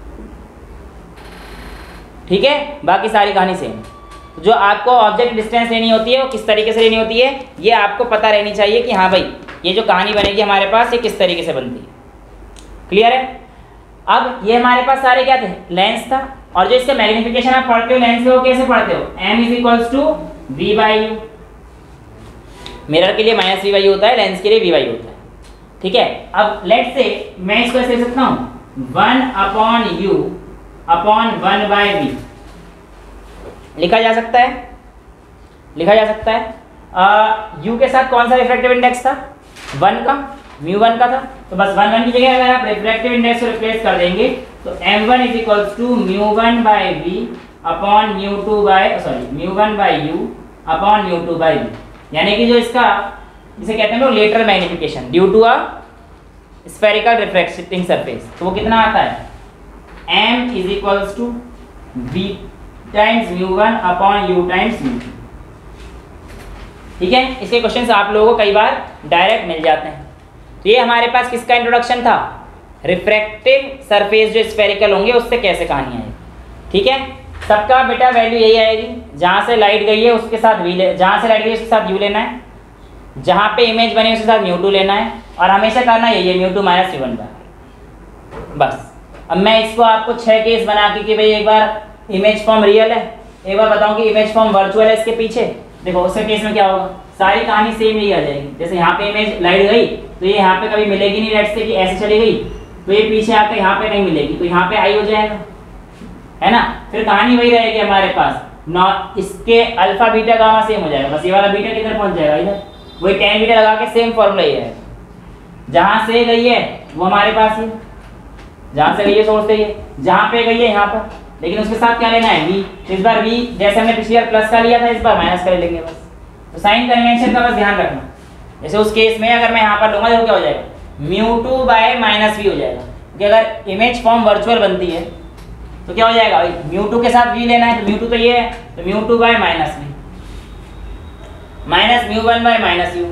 ठीक है। बाकी सारी कहानी सेम। जो आपको ऑब्जेक्ट डिस्टेंस लेनी होती है वो किस तरीके से लेनी होती है, ये आपको पता रहनी चाहिए कि हाँ भाई ये जो कहानी बनेगी हमारे पास ये किस तरीके से बनती है। क्लियर है। अब ये हमारे पास सारे क्या थे, लेंस था, और जो इसका मैग्निफिकेशन आप पढ़ते हो लेंस के, वो कैसे पढ़ते हो, m is equals to v by u. Mirror के लिए माइनस वी बाई यू होता है, लेंस के लिए वी बाई यू होता है, ठीक है। अब लेट से मैं इसको ऐसे लिख सकता हूँ one upon u upon one by v, लिखा जा सकता है, लिखा जा सकता है। यू के साथ कौन सा रिफ्रैक्टिव इंडेक्स था, वन का, म्यू वन का था, तो बस वन वन की जगह अगर आप रिफ्रैक्टिव इंडेक्स को रिप्लेस कर देंगे तो m one is equals to mu one by v upon mu two by sorry mu one by u upon mu two by v, यानी कि जो इसका इसे कहते हैं लोग lateral magnification due to a spherical refracting surface, तो वो कितना आता है, m is equals to v times mu one upon u times mu two, ठीक है। इसके क्वेश्चंस आप लोगों को कई बार डायरेक्ट मिल जाते हैं। तो ये हमारे पास किसका इंट्रोडक्शन था, रिफ्रैक्टिव सरफेस जो स्फेरिकल होंगे उससे कैसे कहानी आएगी, ठीक है। सबका बेटा वैल्यू यही आएगी, जहाँ से लाइट गई है उसके साथ वी ले, जहाँ से लाइट गई है उसके साथ यू लेना है, जहाँ पे इमेज बनी उसके साथ म्यू टू लेना है, और हमेशा करना यही है mu two minus u one bar, बस। अब मैं इसको आपको छः केस बना के कि भाई एक बार इमेज फॉर्म रियल है, एक बार बताऊँ कि इमेज फॉर्म वर्चुअल है इसके पीछे, देखो उसके केस में क्या होगा, सारी कहानी सेम ही आ जाएगी। जैसे यहाँ पे इमेज लाइट गई तो ये यहाँ पे कभी मिलेगी नहीं, लेट से कि ऐसे चली गई तो ये पीछे आकर यहाँ पे नहीं मिलेगी, तो यहाँ पे आई हो जाएगा, है ना। फिर कहानी वही रहेगी हमारे पास, नॉट इसके अल्फा बीटा गामा सेम हो जाएगा, बस ये वाला बीटा किधर पहुंच जाएगा, इधर। वही टेन बीटा लगा के सेम फॉर्मूला ही है, जहां से गई है वो हमारे पास ही, जहां से गई है सोर्स से ये, जहां पे गई है यहाँ पर, लेकिन उसके साथ क्या लेना है v। इस बार v जैसे हमने पिछली बार प्लस का लिया था, इस बार माइनस का ले लेंगे बस। तो साइन कन्वेंशन का बस ध्यान रखना। जैसे उस केस में अगर मैं यहाँ पर लूंगा तो क्या हो जाएगा, mu two by minus v हो जाएगा, क्योंकि अगर इमेज फॉर्म वर्चुअल बनती है तो क्या हो जाएगा, म्यू टू के साथ v लेना है, तो म्यू टू तो ये है, तो mu two by minus v minus mu one by minus u,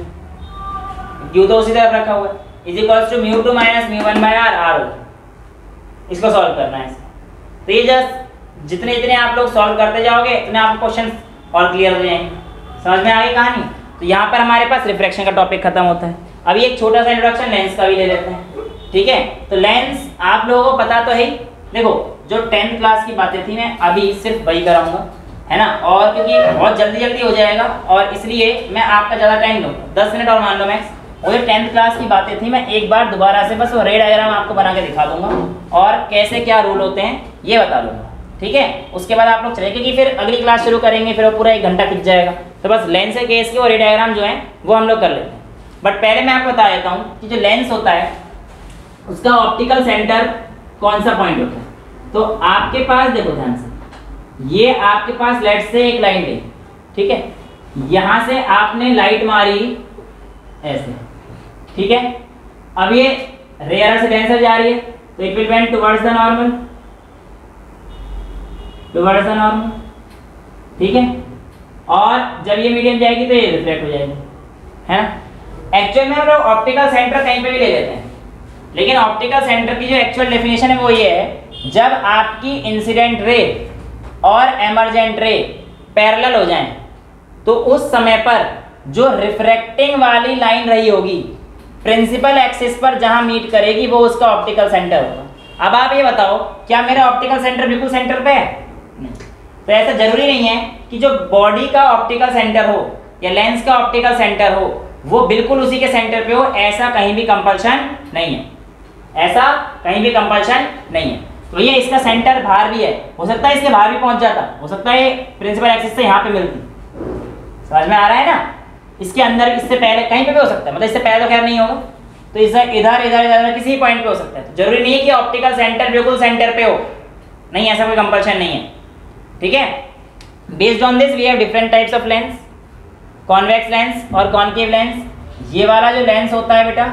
u तो उसी तरफ रखा हुआ है, is equals to mu two minus mu one by r, r हो। इसको सॉल्व करना है। तो ये जस्ट जितने जितने आप लोग सॉल्व करते जाओगे उतने आपको क्वेश्चन और क्लियर हो जाएंगे। समझ में आ गई कहानी। तो यहाँ पर हमारे पास रिफ्रैक्शन का टॉपिक खत्म होता है। अभी एक छोटा सा इंट्रोडक्शन लेंस का भी ले लेते हैं, ठीक है। तो लेंस आप लोगों को पता तो है ही। देखो जो टेंथ क्लास की बातें थी मैं अभी सिर्फ वही कराऊंगा, है ना, और क्योंकि बहुत जल्दी जल्दी हो जाएगा और इसलिए मैं आपका ज़्यादा टाइम लूँगा, दस मिनट और मान लो मैक्स। वो जो टेंथ क्लास की बातें थी मैं एक बार दोबारा से बस वो रे डायग्राम आपको बना के दिखा दूंगा और कैसे क्या रूल होते हैं ये बता दूंगा, ठीक है। उसके बाद आप लोग चले, क्योंकि फिर अगली क्लास शुरू करेंगे, फिर वो पूरा एक घंटा खिंच जाएगा। तो बस लेंस के केस के और रे डायग्राम जो है वो हम लोग कर लेते हैं। बट पहले मैं आपको बता देता हूँ कि जो लेंस होता है उसका ऑप्टिकल सेंटर कौन सा पॉइंट होता है। तो आपके पास देखो ध्यान से, ये आपके पास लेट से एक लाइन है, ठीक है, यहाँ से आपने लाइट मारी ऐसे, ठीक है। अब ये रेयर से डेंसर जा रही है तो it will bend towards the normal, towards the normal, ठीक है। और जब ये मीडियम जाएगी तो ये रिफ्लेक्ट हो जाएगी, है ना। एक्चुअल में हम लोग ऑप्टिकल सेंटर कहीं पे भी ले लेते हैं, लेकिन ऑप्टिकल सेंटर की जो एक्चुअल डेफिनेशन है वो ये है, जब आपकी इंसिडेंट रे और एमर्जेंट रे पैरेलल हो जाएं तो उस समय पर जो रिफ्रैक्टिंग वाली लाइन रही होगी प्रिंसिपल एक्सिस पर जहां मीट करेगी वो उसका ऑप्टिकल सेंटर होगा। अब आप ये बताओ क्या मेरा ऑप्टिकल सेंटर बिल्कुल सेंटर पे है? नहीं। तो ऐसा जरूरी नहीं है कि जो बॉडी का ऑप्टिकल सेंटर हो या लेंस का ऑप्टिकल सेंटर हो वो बिल्कुल उसी के सेंटर पे हो, ऐसा कहीं भी कंपल्शन नहीं है, ऐसा कहीं भी कंपल्शन नहीं है। तो ये इसका सेंटर बाहर भी है, हो सकता है इसके बाहर भी पहुंच जाता, हो सकता है प्रिंसिपल एक्सिस से यहाँ पे मिलती। समझ में आ रहा है ना। इसके अंदर इससे पहले कहीं पे भी हो सकता है, मतलब इससे पहले तो खैर नहीं होगा, तो इधर इधर इधर इधर किसी पॉइंट पे हो सकता है। तो जरूरी नहीं है कि ऑप्टिकल सेंटर बिल्कुल सेंटर पे हो, नहीं, ऐसा कोई कंपल्शन नहीं है, ठीक है। Based on this we have different types of lens, convex lens और कॉनकेव लेंस। ये वाला जो लेंस होता है बेटा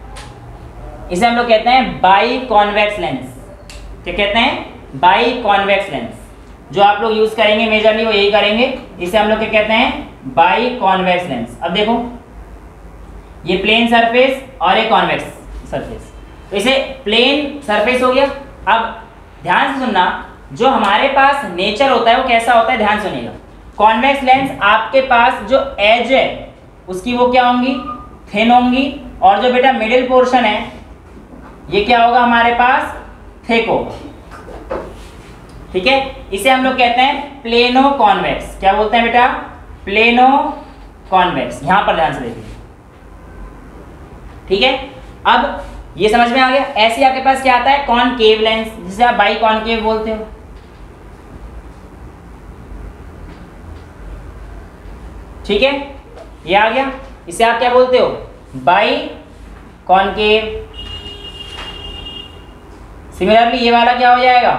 इसे हम लोग कहते हैं बाई कॉन्वेक्स लेंस। क्या कहते हैं? Bi convex lens. जो आप लोग यूज करेंगे मेजरली वो यही करेंगे, इसे हम लोग क्या कहते हैं? Bi convex lens. अब देखो ये प्लेन सरफेस और एक कॉन्वेक्स सरफेस, तो इसे प्लेन सरफेस हो गया। अब ध्यान से सुनना, जो हमारे पास नेचर होता है वो कैसा होता है, ध्यान सुनिएगा। कॉन्वेक्स लेंस आपके पास जो एज है उसकी वो क्या होंगी? थिन होंगी, और जो बेटा मिडिल पोर्शन है ये क्या होगा हमारे पास? थिक होगा, ठीक है। इसे हम लोग कहते हैं प्लेनो कॉन्वेक्स। क्या बोलते हैं बेटा? Plano convex. यहां पर ध्यान से देखिए, ठीक है। अब ये समझ में आ गया। ऐसे आपके पास क्या आता है? कॉनकेव लेंस, जिसे आप बाई कॉनकेव बोलते हो, ठीक है। ये आ गया, इसे आप क्या बोलते हो? By concave. सिमिलरली ये वाला क्या हो जाएगा?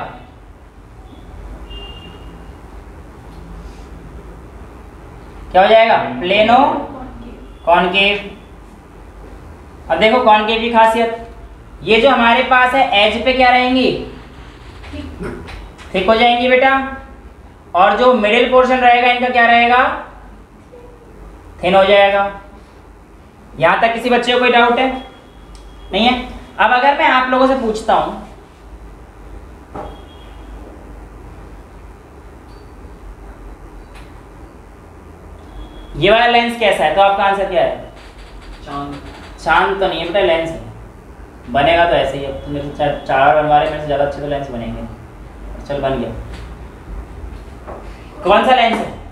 क्या हो जाएगा? Plano concave. अब देखो कॉनकेव की खासियत, ये जो हमारे पास है एज पे क्या रहेंगी? थिक हो जाएंगी बेटा, और जो मिडिल पोर्शन रहेगा इनका क्या रहेगा? थिन हो जाएगा। यहां तक किसी बच्चे को कोई डाउट है? नहीं है। अब अगर मैं आप लोगों से पूछता हूं, ये वाला लेंस कैसा है, तो आपका आंसर क्या है? चांद। चांद तो नहीं है बेटा, लेंस है, बनेगा तो ऐसे ही। अब तो मेरे से चार बनवा रहे, मेरे से ज़्यादा अच्छे तो लेंस बनेंगे। चल बन गया। कौन सा लेंस है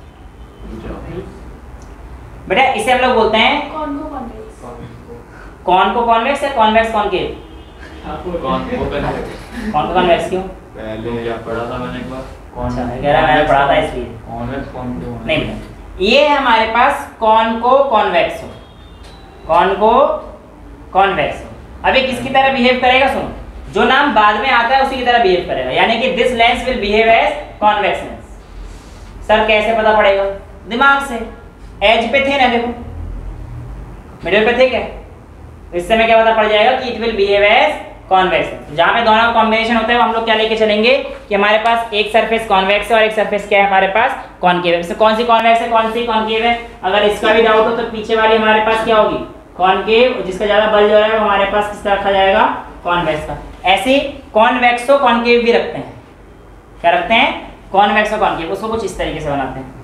बेटा? इसे हम लोग बोलते हैं कौन को कॉन्वेक्स? कौन को कॉन्वेक्स या कॉन्वेक्स कॉनकेव? कौन वो पहले कौन को कॉन्वेक्स क्यों? पहले या पढ़ा था मैंने एक बार। अच्छा कह रहा मैंने पढ़ा था इसलिए कॉन्वेक्स कॉन्केव नहीं बेटा, ये है हमारे पास कॉनको कॉन्वेक्स हो, कॉनको कॉन्वेक्स हो। अब ये किसकी तरह बिहेव करेगा? सुनो, जो नाम बाद में आता है उसी की तरह बिहेव करेगा, यानी कि this lens will behave as convex lens. Sir कैसे पता पड़ेगा? दिमाग से, एज पे थे ना, देखो मिडिल पे थे क्या, इससे में क्या पता पड़ जाएगा कि it will behave as convex. जहां पे दोनों कॉम्बिनेशन होता है वो हम लोग क्या लेके चलेंगे कि हमारे पास एक सरफेस कॉन्वेक्स है और एक सरफेस क्या है हमारे पास कॉनकेव है। कौन सी कॉन्वेक्स है कौन सी कॉनकेव है, अगर इसका भी डाउट हो तो पीछे वाली हमारे पास क्या होगी कॉनकेव, जिसका ज्यादा बल जो है वो हमारे पास किसका रखा जाएगा कॉन्वेक्स का। ऐसे कॉन्वेक्सो कॉनकेव भी रखते हैं, क्या रखते हैं कॉन्वेक्सो कॉनकेव, उसको कुछ इस तरीके से बनाते हैं।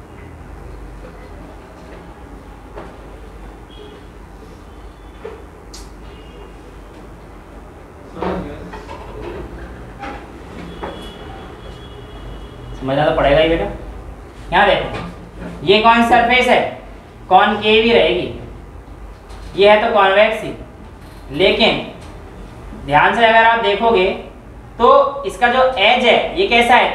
समझना तो पड़ेगा ही बेटा। यहाँ देखो ये कौन सरफेस है कॉनकेव ही रहेगी, ये है तो कॉन्वेक्स ही, लेकिन ध्यान से अगर आप देखोगे तो इसका जो एज है ये कैसा है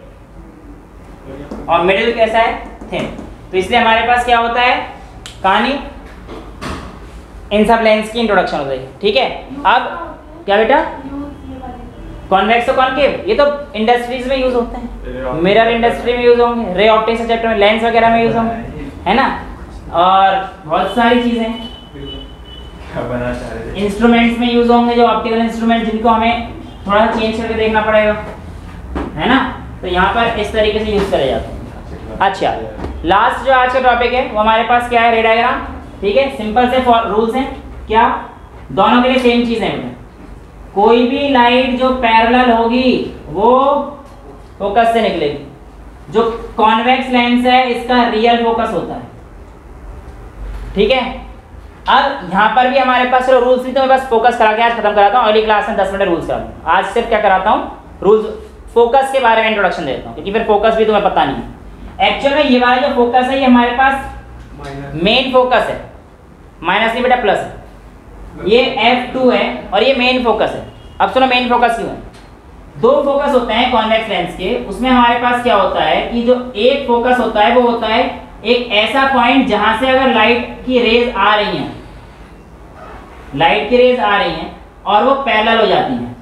थिक और मिडिल कैसा है थिन, तो इसलिए हमारे पास क्या होता है कहानी इन सब लेंस की इंट्रोडक्शन हो जाएगी। ठीक है, अब क्या बेटा कॉन्वेक्स और कॉनकेव ये तो इंडस्ट्रीज में यूज होते हैं, मिरर इंडस्ट्री में यूज होंगे, रे ऑप्टिक्स चैप्टर में लेंस वगैरह में यूज होंगे, है ना, और बहुत सारी चीजें क्या बना चाह रहे थे? इंस्ट्रूमेंट्स में यूज होंगे, जो ऑप्टिकल इंस्ट्रूमेंट जिनको हमें थोड़ा चेंज करके देखना पड़ेगा, है ना, तो यहाँ पर इस तरीके से यूज करे जाते हैं। अच्छा, लास्ट जो आज का टॉपिक है वो हमारे पास क्या है रे डायग्राम। ठीक है, सिंपल से रूल्स हैं, क्या दोनों के लिए सेम चीज है, कोई भी लाइट जो पैरेलल होगी वो फोकस से निकलेगी, जो कॉन्वेक्स लेंस है इसका रियल फोकस होता है। ठीक है, अब यहाँ पर भी हमारे पास चलो रूल्स नहीं तो मैं बस फोकस करा के आज खत्म कराता हूँ, अगली क्लास में दस मिनट रूल्स कराता हूँ। आज सिर्फ क्या कराता हूँ रूल्स, फोकस के बारे में इंट्रोडक्शन देता हूँ, क्योंकि फिर फोकस भी तुम्हें पता नहीं है। एक्चुअल में ये वाला जो फोकस है ये हमारे पास मेन फोकस है, माइनस नहीं बेटा प्लस है, ये एफ टू है और ये मेन फोकस है। अब सुनो मेन फोकस क्यों है, दो फोकस होते हैं कॉन्वेक्स लेंस के, उसमें हमारे पास क्या होता है कि जो एक फोकस होता है वो होता है एक ऐसा पॉइंट जहां से अगर लाइट की रेज आ रही हैं, लाइट की रेज आ रही हैं और वो पैरेलल हो जाती हैं,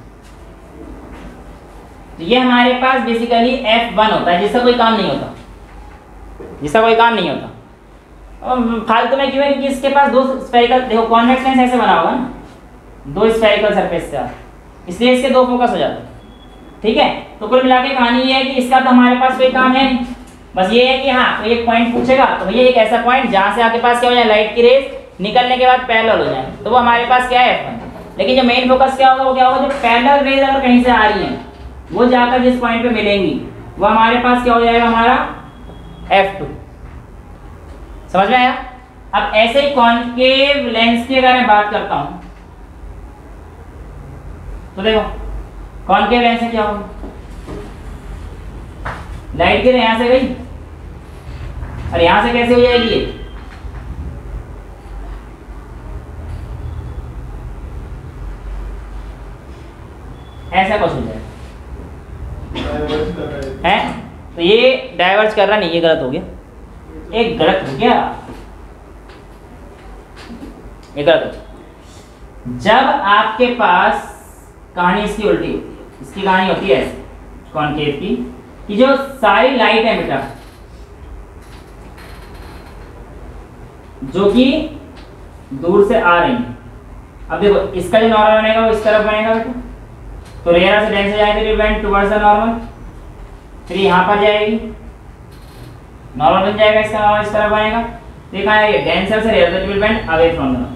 तो ये हमारे पास बेसिकली एफ वन होता है, जिसका कोई काम नहीं होता, जिसका कोई काम नहीं होता। फालतू में क्यों है, क्योंकि इसके पास दो स्फेरिकल, देखो कॉन्वेक्स लेंस ऐसे बना होगा ना, दो स्फेरिकल सरफेस से, इसलिए इसके दो फोकस हो जाते हैं। ठीक है, तो कुल मिला के कहानी ये है कि इसका तो हमारे पास कोई काम है नहीं, बस ये है कि हाँ तो एक पॉइंट पूछेगा तो भैया एक ऐसा पॉइंट जहां से आपके पास क्या हो जाए लाइट की रेज निकलने के बाद पैरेलल हो जाए, तो वो हमारे पास क्या है एफ वन। लेकिन जो मेन फोकस क्या होगा वो क्या होगा, जो पैरेलल रेज अगर कहीं से आ रही है वो जाकर जिस पॉइंट पे मिलेंगी वो हमारे पास क्या हो जाएगा हमारा एफ टू। समझ में आया? अब ऐसे ही कॉनकेव लेंस की अगर मैं बात करता हूं तो देखो कॉनकेव लेंस से क्या होगा, लाइट की यहां से गई और यहां से कैसे हो जाएगी ये, ऐसा कुछ हो जाएगा है, तो ये डाइवर्ज कर रहा नहीं, ये गलत हो गया, एक गलत हो गया, ये गलत हो गया। जब आपके पास कहानी इसकी उल्टी होती है, इसकी कहानी होती है ऐसे कॉनकेव की कि जो सारी लाइट है बेटा जो कि दूर से आ रही है, अब देखो इसका जो नॉर्मल बनेगा वो इस तरफ बनेगा बेटा, तो रेयर से डेंस जाएगी तो वेंट टुवर्ड्स द नॉर्मल, फिर यहाँ पर जाएगी नॉर्मल बन जाएगा, इसका नॉर्मल इस तरफ बनेगा, देखा है ये डेंसर से rare will bend away from the normal.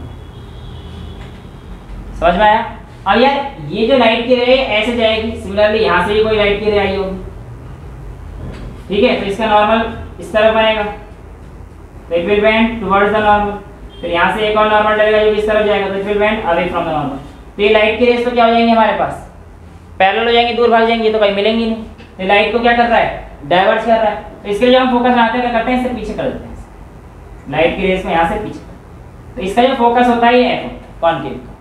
समझ में आया? अब यार ये जो लाइट की रे ऐसे जाएगी, सिमिलरली यहाँ से भी कोई लाइट की रे आई होगी, ठीक है, तो इसका नॉर्मल इस तरफ बनेगा, तो it will bend towards the normal, फिर यहाँ से एक और नॉर्मल लगेगा जो इस तरफ जाएगा, तो it will bend away from the normal. तो ये लाइट की रेस तो क्या हो जाएंगे हमारे पास पैरेलल हो जाएंगी, दूर भाग जाएंगी, तो कहीं मिलेंगी नहीं, तो लाइट को क्या कर रहा है डाइवर्ट कर रहा है, तो इसके लिए हम फोकस बनाते हैं क्या करते हैं इससे पीछे कर देते हैं लाइट की रेस में यहाँ से पीछे, तो इसका जो फोकस होता है ये कॉनकेव का,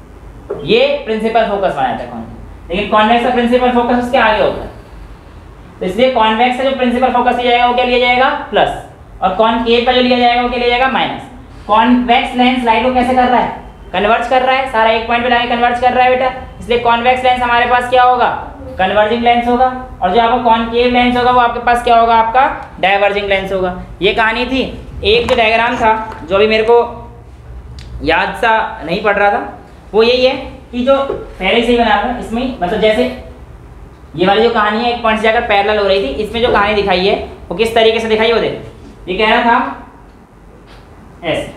ये प्रिंसिपल फोकस बनाया जाता है कॉनकेव, लेकिन कॉन्वेक्स का प्रिंसिपल फोकस उसके आगे होता है, तो इसलिए कॉन्वेक्स का जो प्रिंसिपल फोकस लिया जाएगा वो क्या लिया जाएगा प्लस, और कॉनकेव का जो लिया जाएगा वो क्या लिया जाएगा माइनस। कॉन्वेक्स लेंस लाइट को कैसे कर रहा है, कन्वर्ज कर रहा है, सारा एक पॉइंट पे लाके कन्वर्ज कर रहा है बेटा, इसलिए कॉन्वेक्स लेंस हमारे पास क्या होगा, कन्वर्जिंग लेंस होगा, और जो आपका कॉनकेव लेंस होगा वो आपके पास क्या होगा, आपका डाइवर्जिंग लेंस होगा। ये कहानी थी। एक जो डायग्राम था जो अभी मेरे को याद सा नहीं पड़ रहा था, वो यही है कि जो पहले से ही बना था इसमें, मतलब जैसे ये वाली जो कहानी है एक पॉइंट से जाकर पैरेलल हो रही थी, इसमें जो कहानी दिखाई है वो किस तरीके से दिखाई, वो देख, ये कह रहा था ऐसे,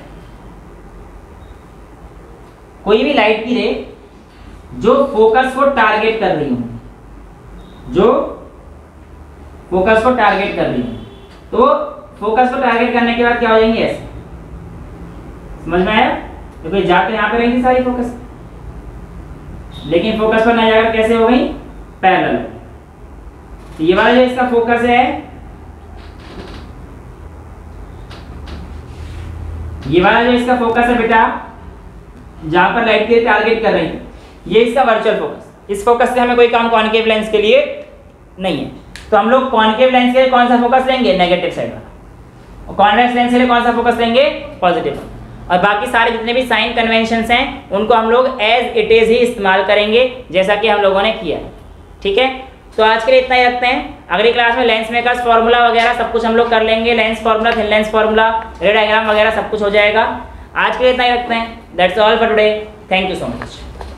कोई भी लाइट की रे जो फोकस को टारगेट कर रही हूं, जो फोकस को टारगेट कर रही हूं, तो फोकस को टारगेट करने के बाद क्या हो जाएंगे ऐसे, समझ में आया, क्योंकि जाकर यहां पे रहेंगी सारी फोकस, लेकिन फोकस पर ना जाकर कैसे हो गई, पैरेलल। तो ये वाला जो इसका फोकस है, ये वाला जो इसका फोकस है बेटा, जहां पर लाइट के टारगेट कर रही है, ये इसका वर्चुअल फोकस। इस फोकस से हमें कोई काम कॉनकेव लेंस के लिए नहीं है, तो हम लोग कॉनकेव लेंस के लिए कौन सा फोकस लेंगे, नेगेटिव साइड वाला, और कॉन्वेक्स लेंस के लिए कौन सा फोकस लेंगे, पॉजिटिव। और बाकी सारे जितने भी साइन कन्वेंशंस हैं उनको हम लोग एज इट इज ही इस्तेमाल करेंगे, जैसा कि हम लोगों ने किया। ठीक है, तो आज के लिए इतना ही रखते हैं। अगली क्लास में लेंस मेकर्स फार्मूला वगैरह सब कुछ हम लोग कर लेंगे, lens formula, thin lens formula, ray diagram वगैरह सब कुछ हो जाएगा। आज के लिए इतना ही रखते हैं। That's all for today, thank you so much.